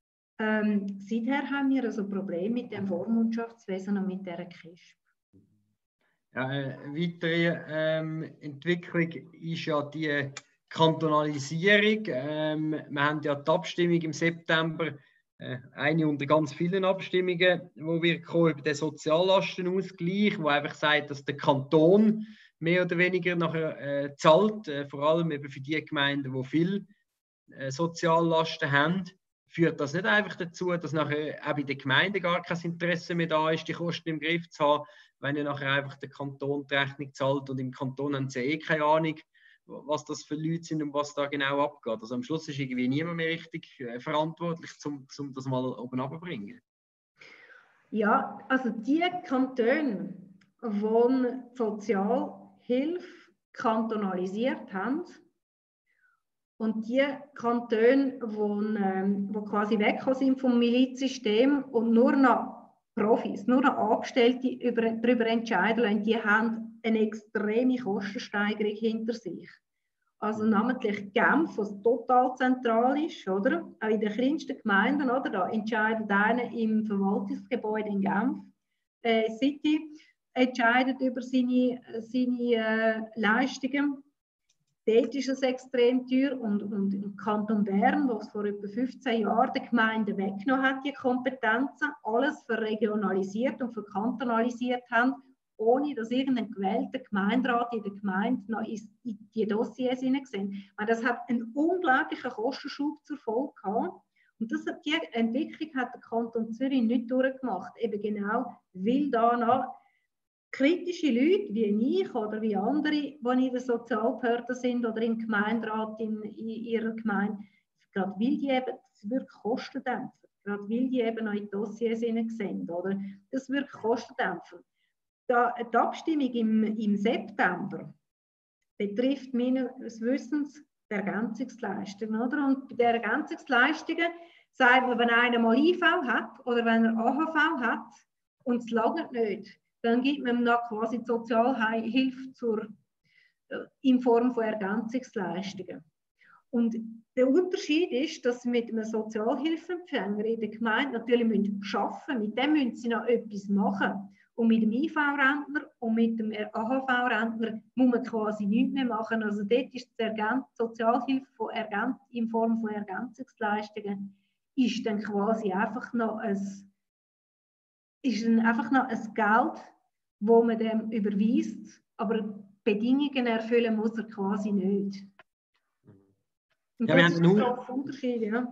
seither haben wir also Probleme mit dem Vormundschaftswesen und mit dieser KESB. Ja, eine weitere Entwicklung ist ja die Kantonalisierung. Wir haben ja die Abstimmung im September, eine unter ganz vielen Abstimmungen, wo wir kommen über den Soziallastenausgleich, wo einfach sagt, dass der Kanton mehr oder weniger nachher zahlt, vor allem eben für die Gemeinden, die viel Soziallasten haben. Führt das nicht einfach dazu, dass nachher auch bei den Gemeinden gar kein Interesse mehr da ist, die Kosten im Griff zu haben, wenn ja nachher einfach der Kanton die Rechnung zahlt und im Kanton haben sie keine Ahnung, was das für Leute sind und was da genau abgeht. Also am Schluss ist irgendwie niemand mehr richtig verantwortlich, um das mal oben runterzubringen. Ja, also die Kantone, die Sozialhilfe kantonalisiert haben, und die Kantone, die quasi weggekommen sind vom Milizsystem und nur noch Profis, nur noch Angestellte darüber entscheiden lassen, die haben eine extreme Kostensteigerung hinter sich. Also namentlich Genf, was total zentral ist, oder? Auch in den kleinsten Gemeinden, oder? Da entscheidet einer im Verwaltungsgebäude in Genf, City, entscheidet über seine Leistungen. Dort ist es extrem teuer und im Kanton Bern, wo es vor etwa 15 Jahren die Gemeinden weggenommen hat, die Kompetenzen, alles verregionalisiert und verkantonalisiert haben, ohne dass irgendein gewählter Gemeinderat in der Gemeinde noch in die Dossiers hineingesehen. Das hat einen unglaublichen Kostenschub zur Folge gehabt. Und die Entwicklung hat der Kanton Zürich nicht durchgemacht, eben genau, weil da noch kritische Leute wie ich oder wie andere, die in der Sozialbehörde sind oder im Gemeinderat in ihrer Gemeinde, gerade weil die eben, das wirkt kostendämpfend, gerade weil die eben noch in die Dossiers sehen, oder? Das wirkt kostendämpfend. Die Abstimmung im September betrifft meines Wissens die Ergänzungsleistungen, oder? Und bei den Ergänzungsleistungen sagt man, wenn einer mal IV hat oder wenn er AHV hat und es langt nicht, dann gibt man noch quasi die Sozialhilfe in Form von Ergänzungsleistungen. Und der Unterschied ist, dass sie mit einem Sozialhilfeempfänger in der Gemeinde natürlich arbeiten müssen. Mit dem müssen sie noch etwas machen. Und mit dem IV-Rentner und mit dem AHV-Rentner muss man quasi nichts mehr machen. Also dort ist die Sozialhilfe in Form von Ergänzungsleistungen ist dann quasi einfach noch ein Geld, wo man dem überweist, aber Bedingungen erfüllen muss er quasi nicht. Und ja, das ist ein großer Unterschied, ja.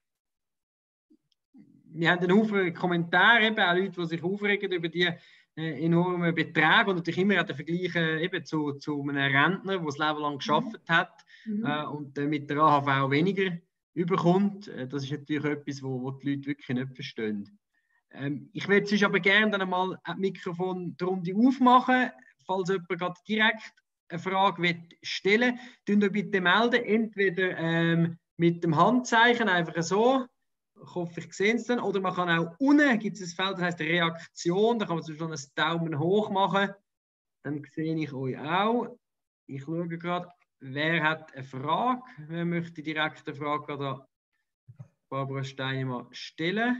Wir haben einen Haufen Kommentare, eben auch Leute, die sich aufregen über die enormen Beträge und natürlich immer den Vergleich eben zu einem Rentner, der das Leben lang gearbeitet hat und mit der AHV weniger überkommt. Das ist natürlich etwas, wo die Leute wirklich nicht verstehen. Ich würde sonst aber gerne dann einmal das Mikrofon die Runde aufmachen, falls jemand gerade direkt eine Frage stellen will. Meldet bitte melden, entweder mit dem Handzeichen, einfach so. Ich hoffe, ich sehe es dann. Oder man kann auch unten, gibt es ein Feld, das heißt Reaktion, da kann man zum Beispiel einen Daumen hoch machen. Dann sehe ich euch auch. Ich schaue gerade, wer hat eine Frage? Wer möchte direkt eine Frage an Barbara Steinemann stellen?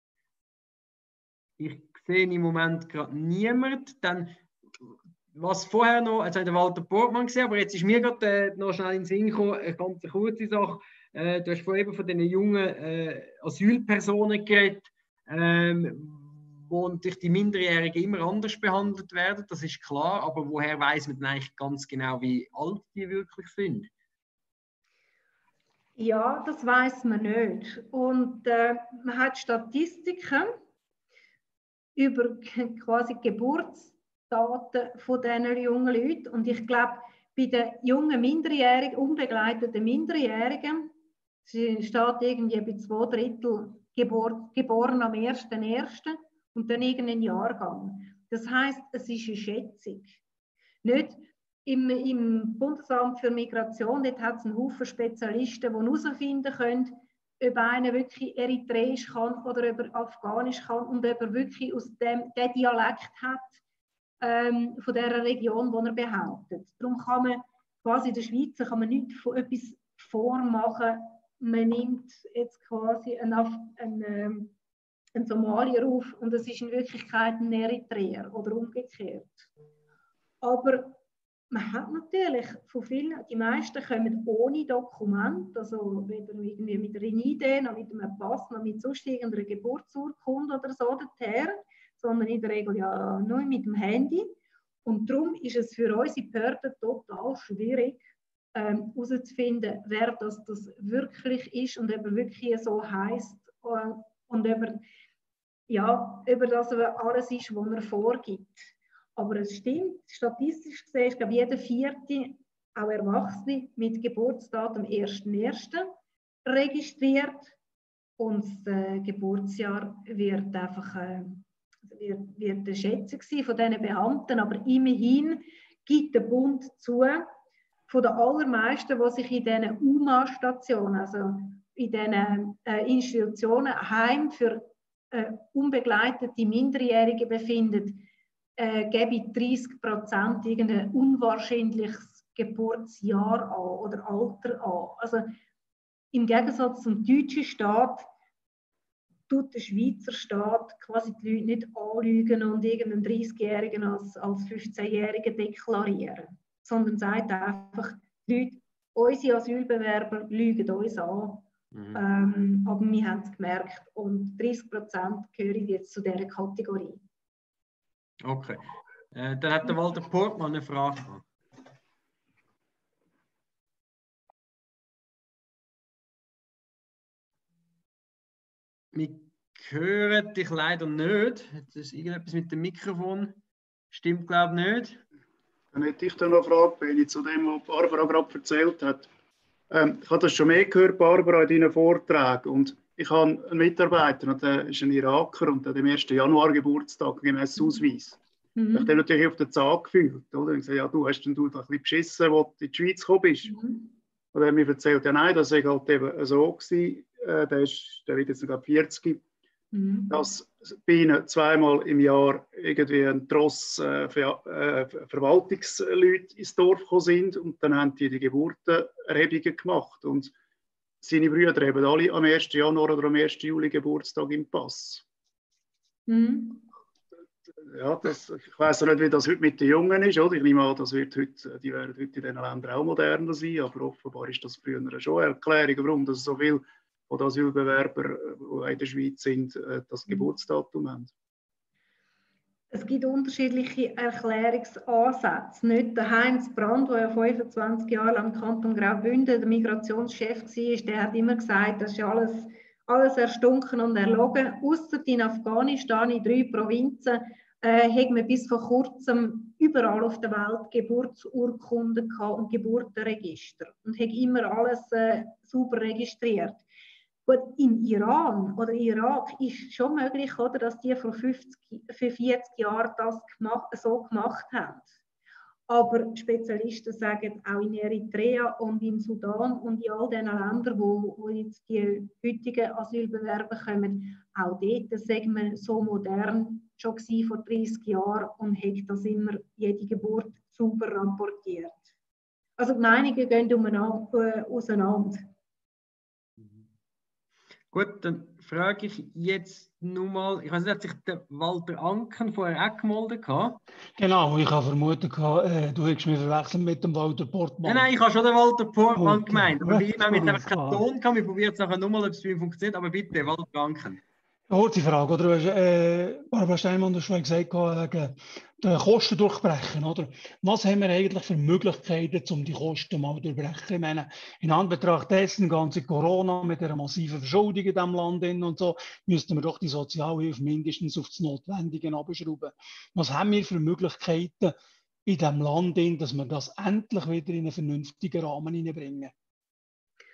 Ich sehe im Moment gerade niemanden. Dann, was vorher noch, jetzt hat der Walter Portmann gesehen, aber jetzt ist mir gerade noch schnell in den Sinn gekommen, eine ganz kurze Sache. Du hast vorhin von den jungen Asylpersonen geredet, wo natürlich die Minderjährigen immer anders behandelt werden, das ist klar, aber woher weiß man denn eigentlich ganz genau, wie alt die wirklich sind? Ja, das weiß man nicht. Und man hat Statistiken über quasi Geburtsdaten von diesen jungen Leuten. Und ich glaube, bei den jungen Minderjährigen, unbegleiteten Minderjährigen, Sie steht irgendwie bei 2/3 geboren am 1.1. und dann irgendein Jahrgang. Das heisst, es ist eine Schätzung. Nicht im Bundesamt für Migration, dort hat es einen Haufen Spezialisten, die herausfinden können, ob einer wirklich Eritreisch kann oder ob er Afghanisch kann und ob er wirklich aus dem Dialekt hat, von der Region, die er behauptet. Darum kann man quasi in der Schweiz kann man nicht von etwas vormachen. Man nimmt jetzt quasi einen Somalier auf und es ist in Wirklichkeit ein Eritreer oder umgekehrt. Aber man hat natürlich von vielen, die meisten kommen ohne Dokument, also weder irgendwie mit einer ID, noch mit einem Pass, noch mit sonst irgendeiner Geburtsurkunde oder so dorthin, sondern in der Regel ja nur mit dem Handy. Und darum ist es für unsere Behörden total schwierig, herauszufinden, wer das wirklich ist und ob er wirklich so heisst und ob das alles ist, was er vorgibt. Aber es stimmt, statistisch gesehen ist, glaube ich, jeder Vierte, auch Erwachsene, mit Geburtsdatum 1.1. registriert und das Geburtsjahr wird einfach wird eine Schätzung sein von diesen Beamten, aber immerhin gibt der Bund zu, von den allermeisten, die sich in diesen UMA-Stationen, also in diesen Institutionen, Heim für unbegleitete Minderjährige befinden, gebe 30% irgendein unwahrscheinliches Geburtsjahr an oder Alter an. Also im Gegensatz zum deutschen Staat tut der Schweizer Staat quasi die Leute nicht anlügen und irgendeinen 30-Jährigen als 15-Jährigen deklarieren, sondern sagt einfach, die Leute, unsere Asylbewerber lügen uns an. Aber wir haben es gemerkt und 30% gehören jetzt zu dieser Kategorie. Okay. Dann hat der Walter Portmann eine Frage. Wir hören dich leider nicht. Jetzt ist irgendetwas mit dem Mikrofon. Stimmt, glaube ich, nicht. Dann hätte ich da noch eine Frage, Benni, zu dem, was Barbara gerade erzählt hat. Ich habe das schon mehr gehört, Barbara, in deinen Vorträgen. Und ich habe einen Mitarbeiter, und der ist ein Iraker und der hat am 1. Januar Geburtstag, gemäß Ausweis. Ich habe den natürlich auf den Zahn gefühlt. Oder? Ich gesagt, ja, du hast dann ein bisschen beschissen, als du in die Schweiz gekommen bist. Und er hat mir erzählt, ja nein, das war halt eben so gewesen. Der wird jetzt sogar 40. Dass bei ihnen zweimal im Jahr irgendwie ein Tross Verwaltungsleute ins Dorf gekommen sind und dann haben die Geburtenerhebungen gemacht. Und seine Brüder haben alle am 1. Januar oder am 1. Juli Geburtstag im Pass. Ja, ich weiss nicht, wie das heute mit den Jungen ist. Oder? Ich nehme an, die werden heute in diesen Ländern auch moderner sein, aber offenbar ist das früher schon eine Erklärung, warum das so viele von den Asylbewerbern, die in der Schweiz sind, das Geburtsdatum haben. Es gibt unterschiedliche Erklärungsansätze. Nicht der Heinz Brand, der ja 25 Jahre lang im Kanton Graubünden der Migrationschef war, der hat immer gesagt, das ist alles erstunken und erlogen. Ausser in Afghanistan, in 3 Provinzen, haben wir bis vor kurzem überall auf der Welt Geburtsurkunden und Geburtenregister und haben immer alles sauber registriert. Gut, in Iran oder Irak ist schon möglich, oder, dass die vor 40 Jahren das so gemacht haben. Aber Spezialisten sagen, auch in Eritrea und im Sudan und in all diesen Ländern, wo jetzt die heutigen Asylbewerber kommen, auch dort sagen wir so modern schon vor 30 Jahren und hat das immer jede Geburt sauber rapportiert. Also die Meinungen gehen auseinander. Gut, dann frage ich jetzt nochmal, ich weiß nicht, hat sich der Walter Anken vorher auch gemeldet? Genau, ich habe vermutet, du hättest mich verwechselt mit dem Walter Portmann. Nein, ich habe schon den Walter Portmann gemeint, aber Ja, bei ihm haben wir jetzt einfach keinen Ton gehabt, wir probieren es nachher nochmal, ob es bei ihm funktioniert, aber bitte, Walter Anken. Kurze Frage, oder? Barbara Steinmann hat schon gesagt, wegen den Kosten durchbrechen, oder? Was haben wir eigentlich für Möglichkeiten, um die Kosten mal zu durchbrechen? Ich meine, in Anbetracht dessen, ganze Corona mit einer massiven Verschuldung in diesem Land und so, müssten wir doch die Sozialhilfe mindestens auf das Notwendige abschrauben. Was haben wir für Möglichkeiten in diesem Land, dass wir das endlich wieder in einen vernünftigen Rahmen hineinbringen?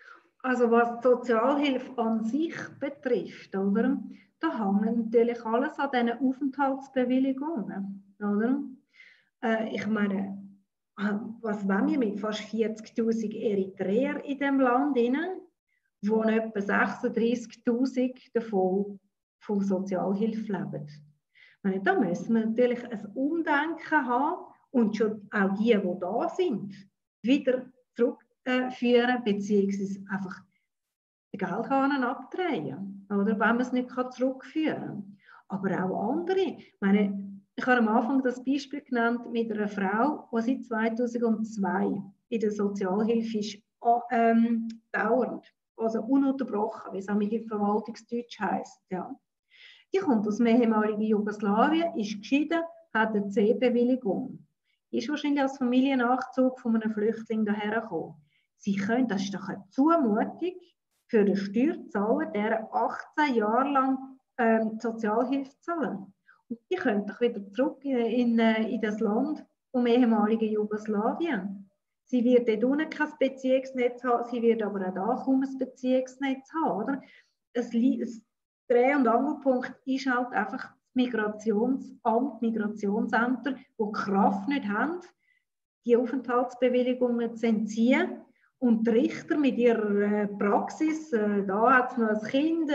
Also was die Sozialhilfe an sich betrifft, oder? Da hängt natürlich alles an diesen Aufenthaltsbewilligungen, oder? Ich meine, was wollen wir mit fast 40'000 Eritreer in diesem Land, wo etwa 36'000 davon von Sozialhilfe leben? Ich meine, da müssen wir natürlich ein Umdenken haben und schon auch die da sind, wieder zurückführen, beziehungsweise einfach die Geldkahnen abdrehen, oder, wenn man es nicht zurückführen kann. Aber auch andere. Ich habe am Anfang das Beispiel genannt mit einer Frau, die seit 2002 in der Sozialhilfe ist, dauernd, also ununterbrochen, wie es auch mit dem Verwaltungsdeutsch heisst. Ja. Die kommt aus dem ehemaligen Jugoslawien, ist geschieden, hat eine C-Bewilligung. Ist wahrscheinlich als Familiennachzug von einem Flüchtling daher gekommen. Sie können, das ist doch eine Zumutung für den Steuerzahler, der 18 Jahre lang Sozialhilfe zahlen. Und die können doch wieder zurück in das Land vom ehemaligen Jugoslawien. Sie wird dort unten kein Beziehungsnetz haben, sie wird aber auch da kaum ein Beziehungsnetz haben. Oder? Das Dreh- und Angelpunkt ist halt einfach das Migrationsamt, Migrationsämter, die die Kraft nicht haben, die Aufenthaltsbewilligungen zu entziehen. Und die Richter mit ihrer Praxis, da hat es noch ein Kind,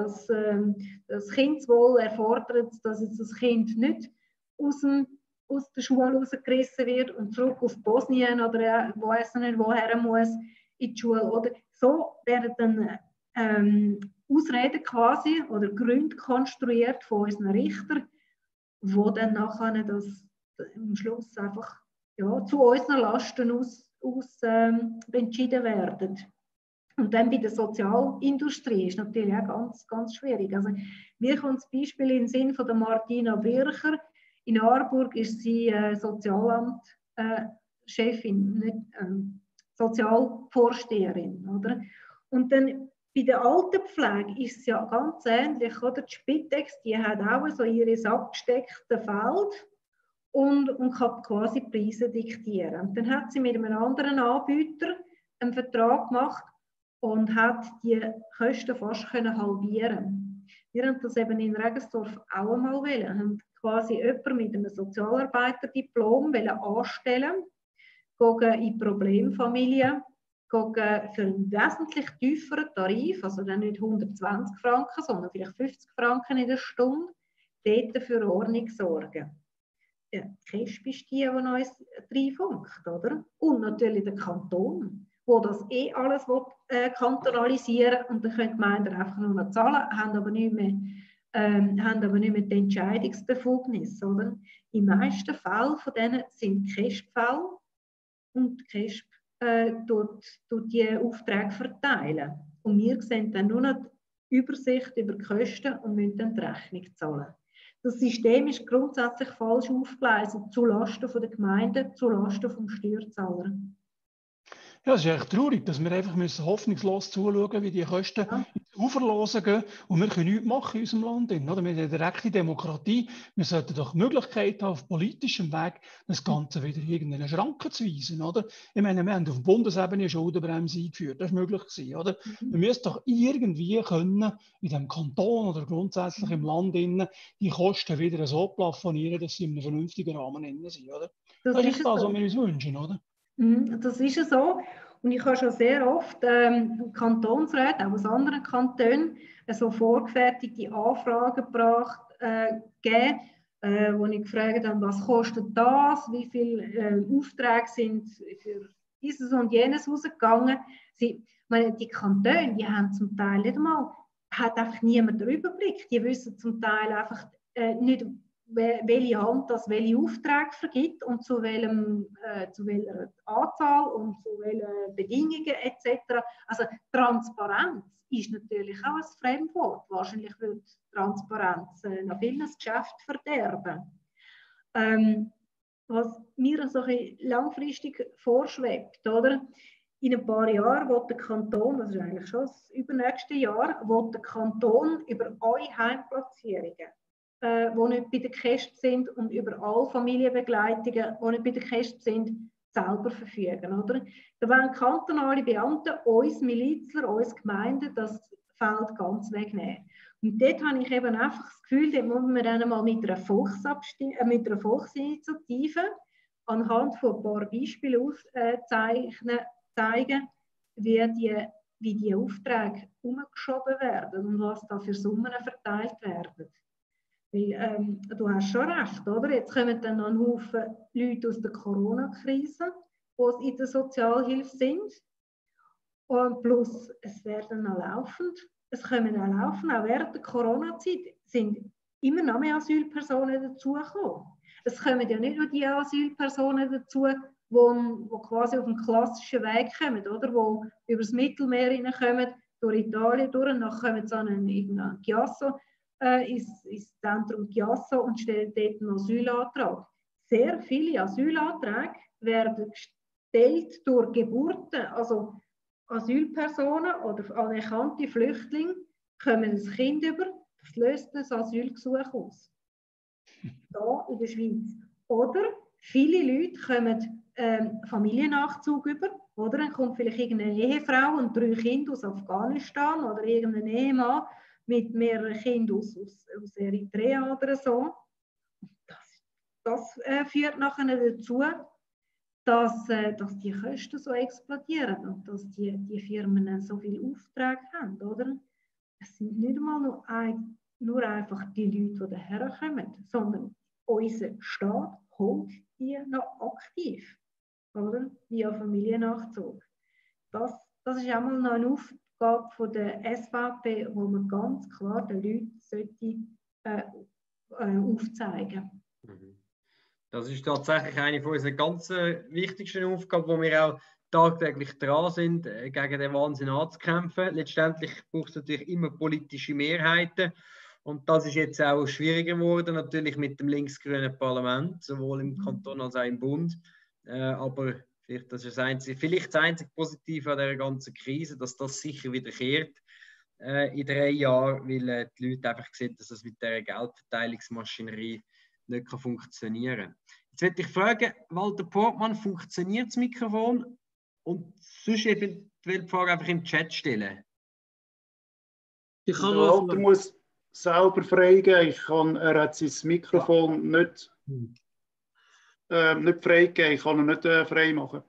das Kindeswohl erfordert, dass jetzt das Kind nicht aus der Schule rausgerissen wird und zurück auf Bosnien oder wo es nicht woher muss in die Schule. Oder so werden dann Ausreden quasi oder Gründe konstruiert von unseren Richtern, wo dann nachher das am Schluss einfach zu unseren Lasten entschieden werden. Und dann bei der Sozialindustrie ist natürlich auch ganz, ganz schwierig. Also, mir kommt das Beispiel in den Sinn von der Martina Bircher. In Aarburg ist sie Sozialamtchefin, nicht Sozialvorsteherin. Oder? Und dann bei der Altenpflege ist es ja ganz ähnlich. Oder? Die Spitex, die hat auch so ihre abgesteckten Feld und kann quasi Preise diktieren. Und dann hat sie mit einem anderen Anbieter einen Vertrag gemacht und hat die Kosten fast halbieren. Wir haben das eben in Regensdorf auch einmal wollen. Wir haben quasi jemanden mit einem Sozialarbeiterdiplom anstellen, gehen in Problemfamilien, gehen für einen wesentlich tieferen Tarif, also dann nicht 120 Franken, sondern vielleicht 50 Franken in der Stunde, dort für Ordnung sorgen. Ja, die KESB ist die uns reinfunkt, oder? Und natürlich der Kanton, der das alles kantonalisieren will. Und dann können die Gemeinden einfach nur noch zahlen, haben aber nicht mehr die Entscheidungsbefugnis. Oder? Die meisten Fälle von denen sind KESB-Fälle und die KESB tut die Aufträge verteilen. Und wir sehen dann nur noch die Übersicht über die Kosten und müssen dann die Rechnung zahlen. Das System ist grundsätzlich falsch aufgeleistet, zulasten der Gemeinden, zulasten des Steuerzahlers. Ja, es ist echt traurig, dass wir einfach hoffnungslos zuschauen, wie die Kosten ins Uferlosen gehen und wir können nichts machen in unserem Land. Oder? Wir haben eine direkte Demokratie. Wir sollten doch die Möglichkeit haben, auf politischem Weg das Ganze wieder in irgendeine Schranken zu weisen. Oder? Ich meine, wir haben auf Bundesebene eine Schuldenbremse eingeführt. Das ist möglich gewesen, oder? Wir müssen doch irgendwie können, in diesem Kanton oder grundsätzlich im Land die Kosten wieder so plafonieren, dass sie in einem vernünftigen Rahmen sind. Oder? Das ist das, was wir uns wünschen, oder? Das ist so. Und ich habe schon sehr oft Kantonsräte, auch aus anderen Kantonen, so vorgefertigte Anfragen gegeben, wo ich gefragt habe, was kostet das, wie viele Aufträge sind für dieses und jenes rausgegangen. Die Kantone, die haben zum Teil nicht einmal, hat einfach niemand den Überblick. Die wissen zum Teil einfach nicht, welche Hand das welche Aufträge vergibt und zu welcher Anzahl und zu welchen Bedingungen etc. Also Transparenz ist natürlich auch ein Fremdwort. Wahrscheinlich wird Transparenz noch viel das Geschäft verderben. Was mir so ein langfristig vorschwebt, oder? In ein paar Jahren wird der Kanton, das ist eigentlich schon das übernächste Jahr, wird der Kanton über alle Heimplatzierungen, die nicht bei der KESB sind, und über alle Familienbegleitungen, die nicht bei der KESB sind, selber verfügen. Oder? Da wollen kantonale Beamte, uns Milizler, uns Gemeinden, das Feld ganz wegnehmen. Und dort habe ich eben einfach das Gefühl, dort muss man dann mal mit einer Volksinitiative anhand von ein paar Beispielen zeigen, wie die Aufträge umgeschoben werden und was da für Summen verteilt werden. Weil, du hast schon recht, oder? Jetzt kommen dann noch ein Haufen Leute aus der Corona-Krise, die in der Sozialhilfe sind. Und plus, es werden auch laufend, es kommen auch laufend, auch während der Corona-Zeit sind immer noch mehr Asylpersonen dazugekommen. Es kommen ja nicht nur die Asylpersonen dazu, die quasi auf dem klassischen Weg kommen, oder? Die über das Mittelmeer hineinkommen, durch Italien durch, und dann kommen sie an einen Chiasso, ins Zentrum Chiasso und stellen dort einen Asylantrag. Sehr viele Asylanträge werden gestellt durch Geburten, also Asylpersonen oder anerkannte Flüchtlinge kommen ein Kind über, das löst das Asylgesuch aus. Hier in der Schweiz. Oder viele Leute kommen Familiennachzug über, oder dann kommt vielleicht irgendeine Ehefrau und 3 Kinder aus Afghanistan oder irgendein Ehemann mit mehreren Kindern aus Eritrea oder so. Das führt nachher dazu, dass die Kosten so explodieren und dass die Firmen so viele Aufträge haben, oder? Es sind nicht einmal nur einfach die Leute, die daher kommen, sondern unser Staat holt die noch aktiv, oder? Via Familiennachzug. Das ist einmal noch eine Aufgabe von der SVP, wo man ganz klar den Leuten aufzeigen sollte. Das ist tatsächlich eine von unseren ganz wichtigsten Aufgaben, wo wir auch tagtäglich dran sind, gegen den Wahnsinn anzukämpfen. Letztendlich braucht es natürlich immer politische Mehrheiten. Und das ist jetzt auch schwieriger geworden, natürlich mit dem linksgrünen Parlament, sowohl im Kanton als auch im Bund. Aber vielleicht das einzige Positive an dieser ganzen Krise, dass das sicher wiederkehrt in 3 Jahren, weil die Leute einfach sehen, dass das mit dieser Geldverteilungsmaschinerie nicht funktionieren kann. Jetzt möchte ich fragen, Walter Portmann, funktioniert das Mikrofon? Und sonst eventuell die Frage einfach im Chat stellen. Walter muss selber freigeben. Er hat sein Mikrofon nicht freigegeben. Ich kann ihn nicht frei machen.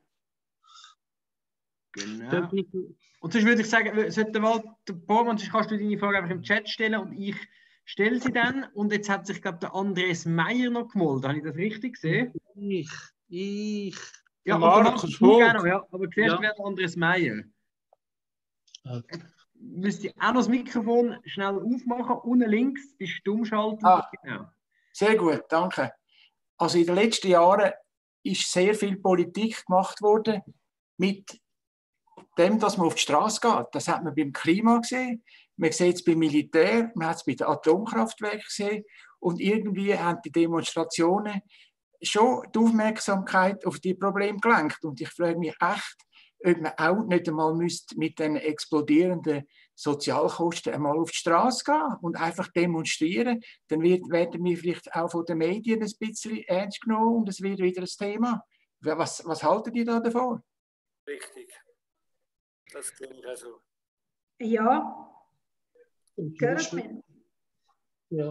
Genau. Und sonst würde ich sagen, sollte Walter Portmann, sonst kannst du deine Frage einfach im Chat stellen und ich stelle sie dann. Und jetzt hat sich, glaube ich, der Andreas Meier noch gemeldet. Habe ich das richtig gesehen? Ich. Ja, Markus Vogt. Ja, aber zuerst wäre Andreas Meier. Okay. Müsste auch noch das Mikrofon schnell aufmachen. Unten links bist du stumm schalten. Genau. Sehr gut, danke. Also in den letzten Jahren ist sehr viel Politik gemacht worden mit dem, dass man auf die Straße geht. Das hat man beim Klima gesehen, man sieht es beim Militär, man hat es bei den Atomkraftwerken gesehen und irgendwie haben die Demonstrationen schon die Aufmerksamkeit auf die Probleme gelenkt. Und ich frage mich echt, ob man auch nicht einmal mit den explodierenden Sozialkosten einmal auf die Straße gehen und einfach demonstrieren. Dann werden wir vielleicht auch von den Medien ein bisschen ernst genommen und es wird wieder ein Thema. Was haltet ihr da davon? Richtig. Das kenne ich also. Ja. Gehört mir? Ja.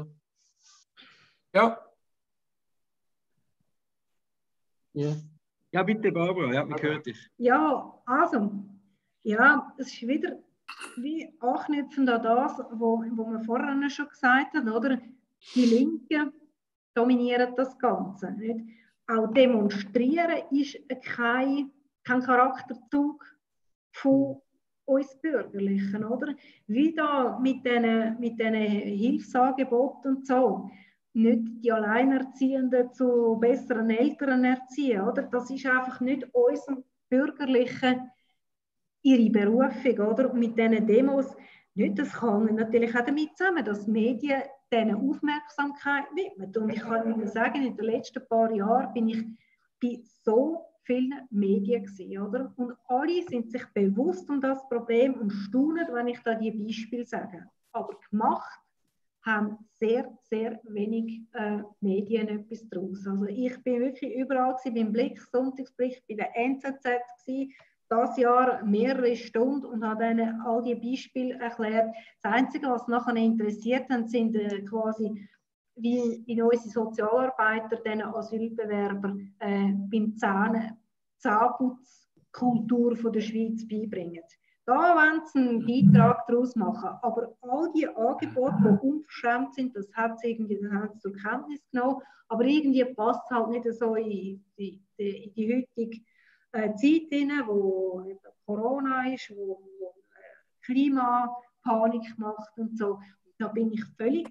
Ja, bitte, Barbara, ja, man hört dich. Ja, also, ja, es ist wieder wie anknüpfend an das, wo wir vorhin schon gesagt haben, oder? Die Linken dominieren das Ganze. Nicht? Auch demonstrieren ist kein Charakterzug von uns Bürgerlichen, oder? Wie da mit diesen Hilfsangeboten und so, nicht die Alleinerziehenden zu besseren Eltern erziehen, oder? Das ist einfach nicht unserem Bürgerlichen ihre Berufung, oder? Und mit diesen Demos, nicht, das hängt natürlich auch damit zusammen, dass die Medien diesen Aufmerksamkeit widmen. Und ich kann Ihnen sagen, in den letzten paar Jahren bin ich bei so vielen Medien gewesen, oder? Und alle sind sich bewusst um das Problem und staunen, wenn ich da die Beispiele sage. Aber gemacht haben sehr, sehr wenig Medien etwas draus. Also ich bin wirklich überall gewesen, beim Blick, Sonntagsblick, bei der NZZ gewesen, das Jahr mehrere Stunden und habe ihnen all die Beispiele erklärt. Das Einzige, was nachher interessiert hat, sind quasi wie unsere Sozialarbeiter den Asylbewerber beim Zahnputzkultur der Schweiz beibringen. Da wollen sie einen Beitrag daraus machen. Aber all die Angebote, die unverschämt sind, das haben sie zur Kenntnis genommen. Aber irgendwie passt es halt nicht so in die heutige Zeit hinein, wo Corona ist, wo Klimapanik macht und so. Da bin ich völlig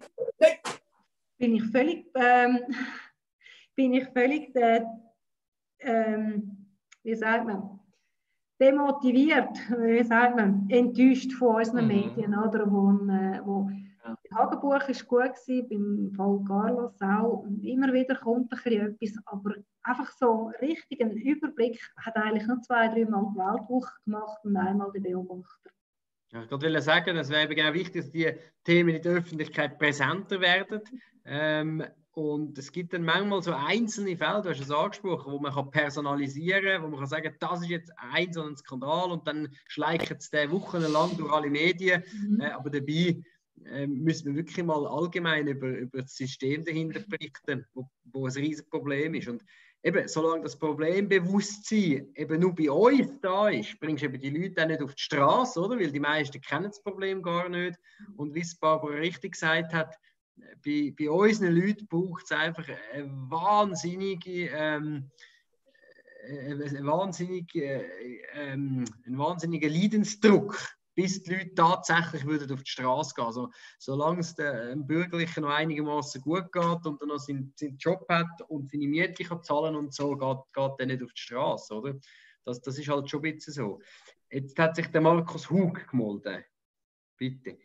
wie sagt man, demotiviert, wie sagt man, enttäuscht von unseren Medien, oder? Wo Tagebuch ist gut gewesen, beim Fall Carlos auch, und immer wieder kommt ein bisschen etwas, aber einfach so richtig einen Überblick hat eigentlich nur 2-3 Mal die Weltwoche gemacht und einmal der Beobachter. Ja, ich wollte sagen, es wäre genau wichtig, dass die Themen in der Öffentlichkeit präsenter werden. Und es gibt dann manchmal so einzelne Fälle, du hast es angesprochen, wo man personalisieren kann, wo man kann sagen, das ist jetzt ein so ein Skandal und dann schleicht es den wochenlang durch alle Medien. Aber dabei müssen wir wirklich mal allgemein über das System dahinter berichten, wo ein riesiges Problem ist. Und eben, solange das Problembewusstsein eben nur bei uns da ist, bringst du eben die Leute auch nicht auf die Straße, oder? Weil die meisten kennen das Problem gar nicht. Und wie es Barbara richtig gesagt hat, bei unseren Leuten braucht es einfach einen wahnsinnigen Leidensdruck, bis die Leute tatsächlich würden auf die Straße gehen. Also, solange es dem Bürgerlichen noch einigermaßen gut geht und er noch seinen Job hat und seine Miete kann zahlen und so, geht er nicht auf die Straße, oder? Das ist halt schon ein bisschen so. Jetzt hat sich der Markus Hug gemeldet. Bitte.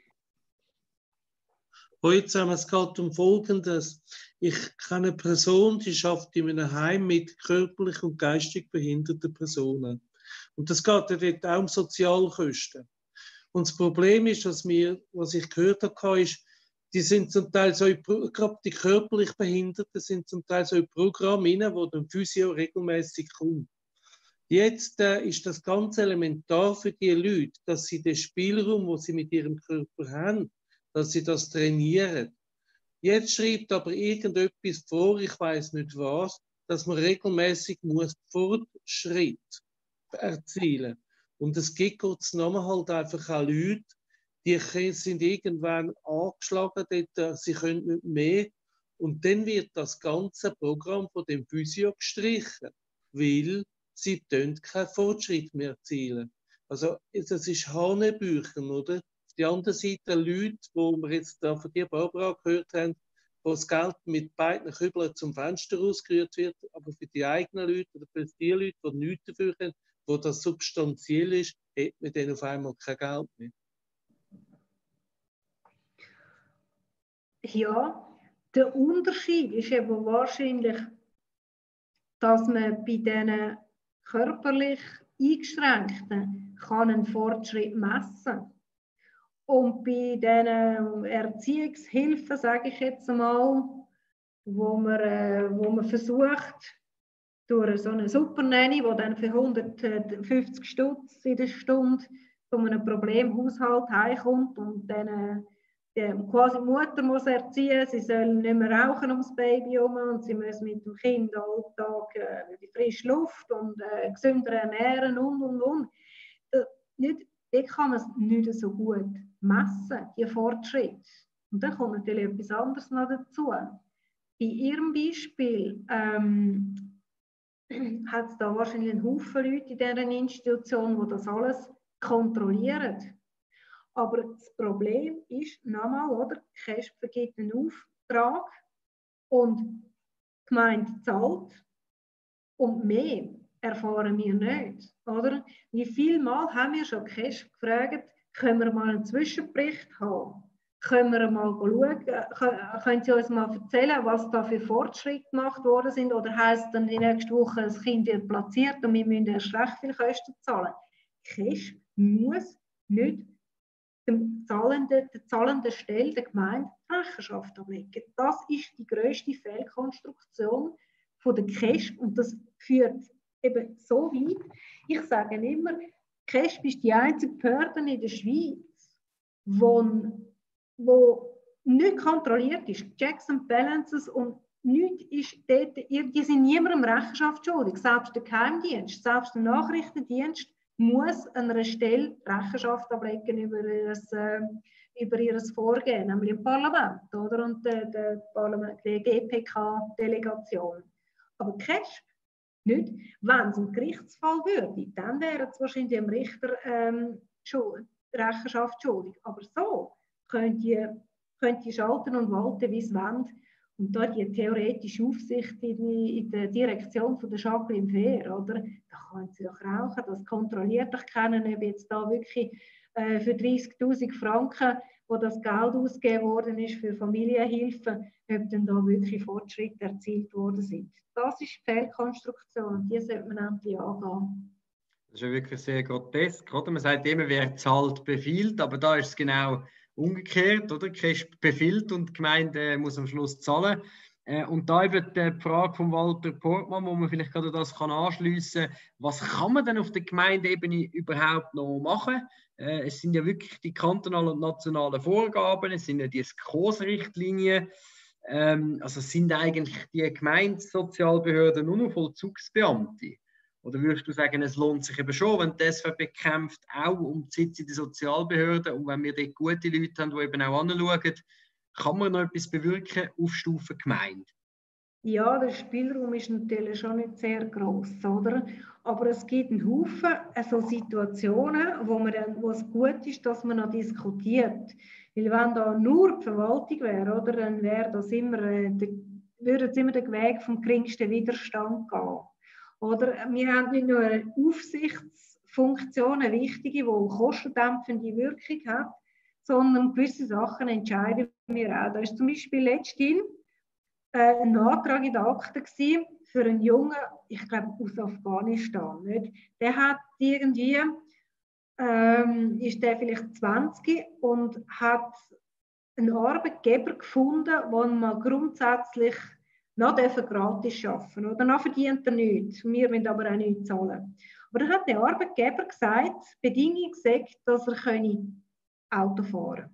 Heute zusammen, es geht um Folgendes. Ich kenne eine Person, die arbeitet in einem Heim mit körperlich und geistig behinderten Personen. Und das geht dort auch um Sozialkosten. Und das Problem ist, was ich gehört habe, ist, die sind zum Teil so, gerade die körperlich Behinderten sind zum Teil so in Programmen, wo der Physio regelmäßig kommt. Jetzt ist das ganz elementar für die Leute, dass sie den Spielraum, den sie mit ihrem Körper haben, dass sie das trainieren. Jetzt schreibt aber irgendetwas vor, ich weiß nicht was, dass man regelmäßig Fortschritt erzielen muss. Und es gibt Gottes Namen halt einfach auch Leute, die sind irgendwann angeschlagen, sie können nicht mehr. Und dann wird das ganze Programm von dem Physio gestrichen, weil sie keinen Fortschritt mehr erzielen. Also das ist Hanebüchen, oder? Auf der anderen Seite Leute, wo wir jetzt da von dir, Barbara, gehört haben, wo das Geld mit beiden Kübeln zum Fenster ausgerührt wird, aber für die eigenen Leute oder für die Leute, die nichts dafür haben, wo das substanziell ist, hat man dann auf einmal kein Geld mehr. Ja, der Unterschied ist eben wahrscheinlich, dass man bei diesen körperlich Eingeschränkten einen Fortschritt messen kann. Und bei diesen Erziehungshilfen, sage ich jetzt einmal, wo man versucht, durch so eine Supernanny, die dann für 150 Stutz in der Stunde zu einem Problemhaushalt heimkommt und dann quasi die Mutter muss erziehen, sie sollen nicht mehr rauchen ums Baby herum und sie müssen mit dem Kind alltag die frische Luft und gesünder ernähren und. Dort kann man es nicht so gut messen, die Fortschritte. Und dann kommt natürlich etwas anderes noch dazu. Bei Ihrem Beispiel hat es da wahrscheinlich einen Haufen Leute in dieser Institution, die das alles kontrollieren. Aber das Problem ist, nochmal, oder? Die KESB vergibt einen Auftrag und die Gemeinde zahlt und mehr erfahren wir nicht, oder? Wie viele Mal haben wir schon KESB gefragt, können wir mal einen Zwischenbericht haben? Können wir mal schauen, können Sie uns mal erzählen, was da für Fortschritte gemacht worden sind? Oder heisst dann die nächste Woche, das Kind wird platziert und wir müssen erst recht viel Kosten zahlen? KESB muss nicht der zahlenden Stelle der Gemeinde Rechenschaft ablegen. Das ist die grösste Fehlkonstruktion von der KESB und das führt eben so weit. Ich sage immer, KESB ist die einzige Behörde in der Schweiz, wo nicht kontrolliert ist. Checks and Balances und nichts ist dort, die sind niemandem Rechenschaft schuldig. Selbst der Geheimdienst, selbst der Nachrichtendienst muss an einer Stelle Rechenschaft ablegen über ihr Vorgehen, nämlich im Parlament, oder? Und die GPK-Delegation. Aber KESB nicht. Wenn es ein Gerichtsfall würde, dann wäre es wahrscheinlich dem Richter Rechenschaft schuldig. Aber so könnt ihr schalten und walten, wie es wollt. Und da die theoretische Aufsicht in der Direktion von der Jacqueline Fehr, oder? Da können sie doch rauchen, das kontrolliert doch keiner, ob jetzt da wirklich für 30'000 Franken, wo das Geld ausgegeben worden ist für Familienhilfe, ob dann da wirklich Fortschritte erzielt worden sind. Das ist die Fehlkonstruktion, die sollte man endlich angehen. Das ist ja wirklich sehr grotesk. Oder? Man sagt immer, wer zahlt, befiehlt, aber da ist es genau umgekehrt, oder? KESB befiehlt und die Gemeinde muss am Schluss zahlen. Und da eben die Frage von Walter Portmann, wo man vielleicht gerade das anschliessen kann, was kann man denn auf der Gemeindeebene überhaupt noch machen? Es sind ja wirklich die kantonalen und nationalen Vorgaben, es sind ja die SKOS-Richtlinien, also es sind eigentlich die Gemeindesozialbehörden nur noch Vollzugsbeamte. Oder würdest du sagen, es lohnt sich eben schon, wenn die SVP kämpft, auch um die Sitze in der Sozialbehörden und wenn wir dort gute Leute haben, die eben auch anschauen, kann man noch etwas bewirken auf Stufe Gemeinde? Ja, der Spielraum ist natürlich schon nicht sehr gross, oder? Aber es gibt einen Haufen so Situationen, wo es gut ist, dass man noch diskutiert. Weil wenn da nur die Verwaltung wäre, oder, dann wäre das würde es immer den Weg vom geringsten Widerstand gehen. Oder wir haben nicht nur eine Aufsichtsfunktion, eine wichtige, die kostendämpfende Wirkung hat, sondern gewisse Sachen entscheiden wir auch. Da ist zum Beispiel letztens ein Antrag in der Akte für einen Jungen, ich glaube aus Afghanistan. Nicht? Der hat irgendwie, ist der vielleicht 20 und hat einen Arbeitgeber gefunden, der mal grundsätzlich noch gratis arbeiten oder noch verdient er nichts. Wir müssen aber auch nichts zahlen. Aber dann hat der Arbeitgeber gesagt, die Bedingung gesagt, dass er Auto fahren kann.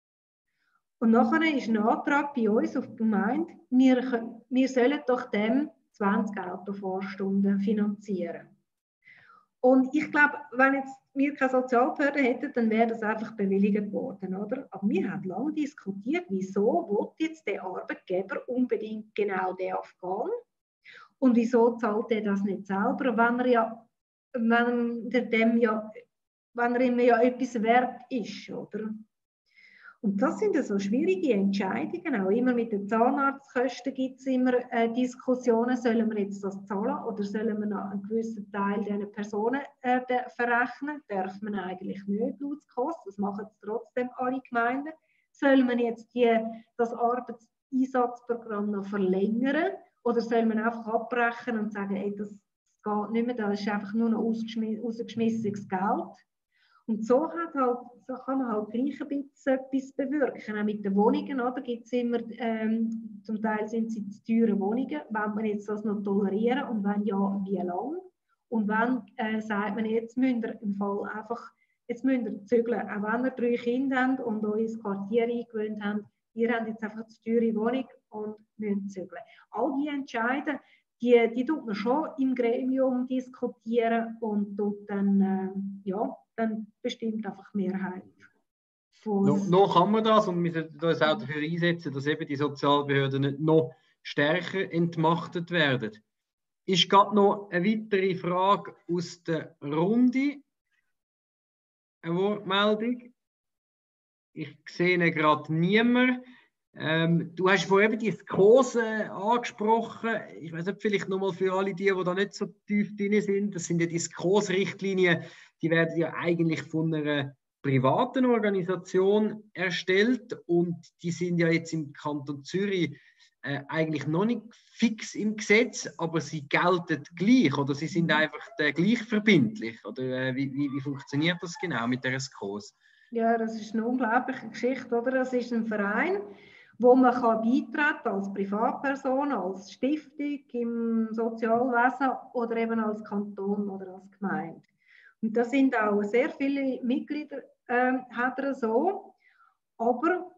Und nachher ist ein Antrag bei uns auf die Gemeinde, wir sollen doch dem 20 Autofahrstunden finanzieren. Und ich glaube, wenn jetzt wir keine Sozialbehörde hätten, dann wäre das einfach bewilligt worden, oder? Aber wir haben lange diskutiert, wieso will jetzt der Arbeitgeber unbedingt genau den Afghan? Und wieso zahlt er das nicht selber, wenn er ihm ja etwas wert ist, oder? Und das sind so schwierige Entscheidungen. Auch immer mit den Zahnarztkosten gibt es immer Diskussionen, sollen wir jetzt das zahlen oder sollen wir noch einen gewissen Teil dieser Personen verrechnen? Darf man eigentlich nicht laut SKOS, das machen trotzdem alle Gemeinden. Soll man jetzt das Arbeitseinsatzprogramm noch verlängern oder soll man einfach abbrechen und sagen, ey, das geht nicht mehr, das ist einfach nur noch rausgeschmissenes Geld? Und so kann man halt gleich ein bisschen etwas bewirken. Auch mit den Wohnungen, oder, gibt es immer, zum Teil sind sie zu teure Wohnungen. Wenn man jetzt das noch tolerieren und wenn ja, wie lange? Und wenn sagt man, jetzt müsst ihr im Fall einfach, jetzt müsst ihr zügeln. Auch wenn ihr 3 Kinder habt und euch ins Quartier eingewöhnt habt, ihr habt jetzt einfach eine teure Wohnung und müsst zügeln. All diese Entscheidungen, die tut man schon im Gremium diskutieren und tut dann, dann bestimmt einfach die Mehrheit. Noch kann man das und wir sollten uns auch dafür einsetzen, dass eben die Sozialbehörden nicht noch stärker entmachtet werden. Ist gerade noch eine weitere Frage aus der Runde. Eine Wortmeldung. Ich sehe gerade niemanden. Du hast vorhin die SKOS angesprochen. Ich weiß nicht, vielleicht nochmal für alle die da nicht so tief drin sind. Das sind ja die SKOS-Richtlinien, die werden ja eigentlich von einer privaten Organisation erstellt und die sind ja jetzt im Kanton Zürich eigentlich noch nicht fix im Gesetz, aber sie gelten gleich oder sie sind einfach gleich verbindlich. Oder wie funktioniert das genau mit der SKOS? Ja, das ist eine unglaubliche Geschichte, oder? Das ist ein Verein, wo man beitreten kann als Privatperson, als Stiftung im Sozialwesen oder eben als Kanton oder als Gemeinde. Und da sind auch sehr viele Mitglieder, hat er so. Aber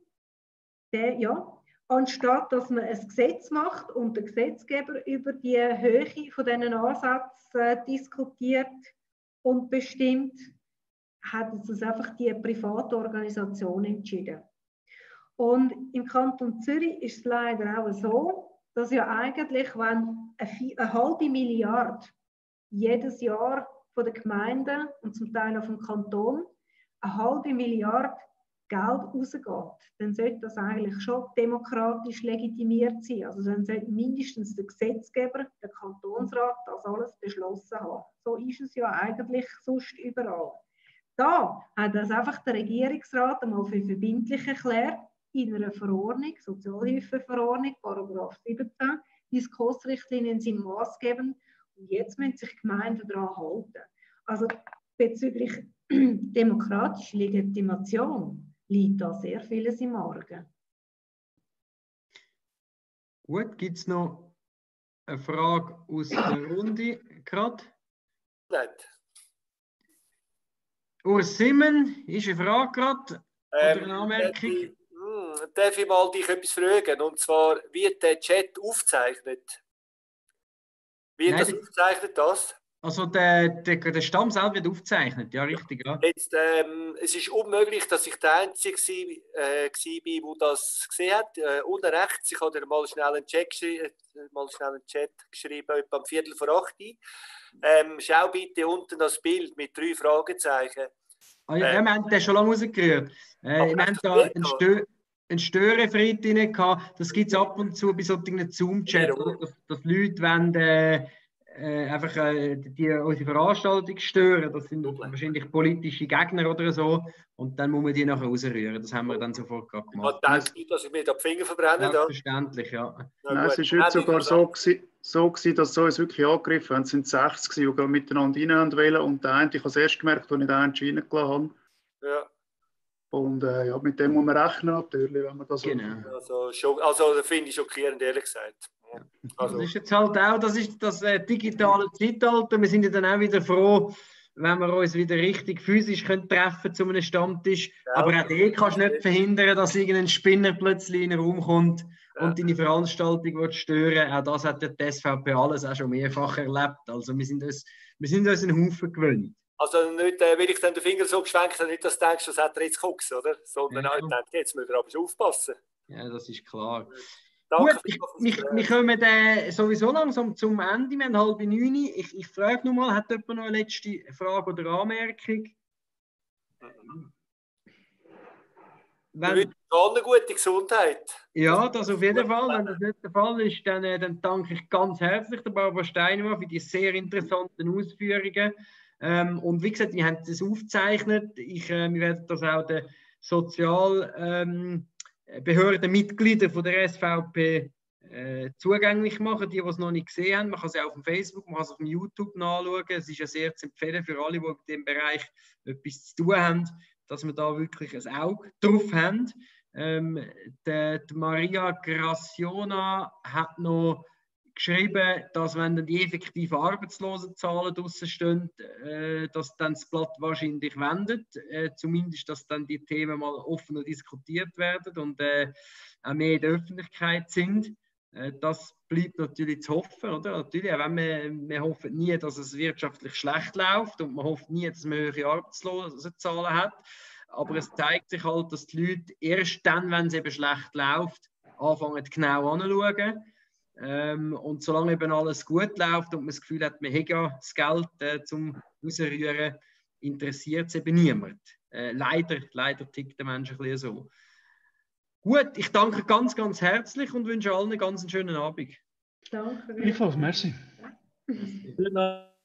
anstatt dass man ein Gesetz macht und der Gesetzgeber über die Höhe von diesen Ansätzen diskutiert und bestimmt, hat es einfach die private Organisation entschieden. Und im Kanton Zürich ist es leider auch so, dass ja eigentlich, wenn eine halbe Milliarde jedes Jahr von den Gemeinden und zum Teil auch vom Kanton eine halbe Milliarde Geld rausgeht, dann sollte das eigentlich schon demokratisch legitimiert sein. Also dann sollte mindestens der Gesetzgeber, der Kantonsrat, das alles beschlossen haben. So ist es ja eigentlich sonst überall. Da hat das einfach der Regierungsrat einmal für verbindlich erklärt, in einer Verordnung, Sozialhilfeverordnung, Paragraph 17, die SKOS-Richtlinien sind maßgebend und jetzt müssen sich Gemeinden daran halten. Also bezüglich demokratischer Legitimation liegt da sehr vieles im Argen. Gut, gibt es noch eine Frage aus der Runde gerade? Nein. Urs Simmen, ist eine Frage gerade? Oder eine Anmerkung? Darf ich mal dich etwas fragen? Und zwar, wird der Chat aufgezeichnet? Wird das aufgezeichnet, das? Also der Stamm selber wird aufgezeichnet, ja, richtig. Ja. Jetzt, es ist unmöglich, dass ich der Einzige war, der das gesehen hat. Unten rechts, ich habe dir mal schnell einen Chat geschrieben, etwa um 7:45. Schau bitte unten das Bild mit 3 Fragezeichen. Wir haben den schon lange rausgerührt. Wir haben da einen Störefried drin gehabt. Das gibt es ab und zu bei solchen Zoom-Chats, dass Leute wollen, einfach unsere Veranstaltung stören. Das sind wahrscheinlich politische Gegner oder so. Und dann muss man die nachher rausrühren. Das haben wir dann sofort gerade gemacht. Ich denke nicht, dass ich mir da die Finger verbrenne. Selbstverständlich, ja. Nein, es war heute sogar so gewesen, dass sie uns wirklich angegriffen haben. Es sind 60, die gerade miteinander rein wollen. Und der eine, ich habe es erst gemerkt, als ich den einen reingelassen habe. Ja. Und ja, mit dem muss man rechnen, natürlich, wenn man das genau. Also finde ich schockierend, ehrlich gesagt. Ja. Also. Das ist jetzt halt auch das digitale Zeitalter. Wir sind ja dann auch wieder froh, wenn wir uns wieder richtig physisch treffen können zu einem Stammtisch. Ja, aber auch den kannst du nicht verhindern, dass irgendein Spinner plötzlich in den Raum kommt und deine Veranstaltung stören. Auch das hat ja die SVP alles auch schon mehrfach erlebt. Also wir sind uns einen Haufen gewöhnt. Also nicht, weil ich dann den Finger so geschwenkt habe, nicht, dass du denkst, das hat er jetzt Koks, oder? Sondern auch, jetzt müssen wir aber schon aufpassen. Ja, das ist klar. Danke. Gut, wir kommen sowieso langsam zum Ende. Wir haben 8:30. Ich frage nochmal, hat jemand noch eine letzte Frage oder Anmerkung? Ich wünsche allen eine gute Gesundheit. Ja, das auf jeden Fall. Wenn das nicht der Fall ist, dann danke ich ganz herzlich der Barbara Steinemann für die sehr interessanten Ausführungen. Und wie gesagt, wir haben das aufgezeichnet. Wir werden das auch den Sozialbehördenmitgliedern von der SVP zugänglich machen, die es noch nicht gesehen haben. Man kann es auch auf dem Facebook, man kann es auf dem YouTube nachschauen. Es ist ja sehr zu empfehlen für alle, die in diesem Bereich etwas zu tun haben, dass wir da wirklich ein Auge drauf haben. Die Maria Graciona hat noch geschrieben, dass wenn dann die effektiven Arbeitslosenzahlen draussen stehen, dass dann das Blatt wahrscheinlich wendet. Zumindest, dass dann die Themen mal offener diskutiert werden und auch mehr in der Öffentlichkeit sind. Das bleibt natürlich zu hoffen, oder? Natürlich, auch wenn wir hoffen nie, dass es wirtschaftlich schlecht läuft und man hofft nie, dass man höhere Arbeitslosenzahlen hat. Aber es zeigt sich halt, dass die Leute erst dann, wenn es eben schlecht läuft, anfangen genau anzuschauen. Und solange eben alles gut läuft und man das Gefühl hat, man hat ja das Geld zum Rausrühren, interessiert es eben niemand. Leider tickt der Mensch ein bisschen so. Gut, ich danke ganz, ganz herzlich und wünsche allen einen ganz schönen Abend. Danke. Gleichfalls, merci. Schönen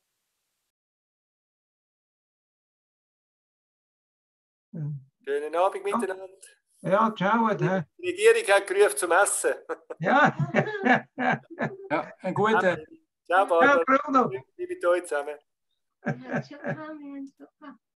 Abend miteinander. Ja, ciao. Die Regierung hat gerufen zum Essen. Ja. Ja, ein guter. Ciao, Barbara. Ciao, Bruno. Liebe euch zusammen. Ja, ciao,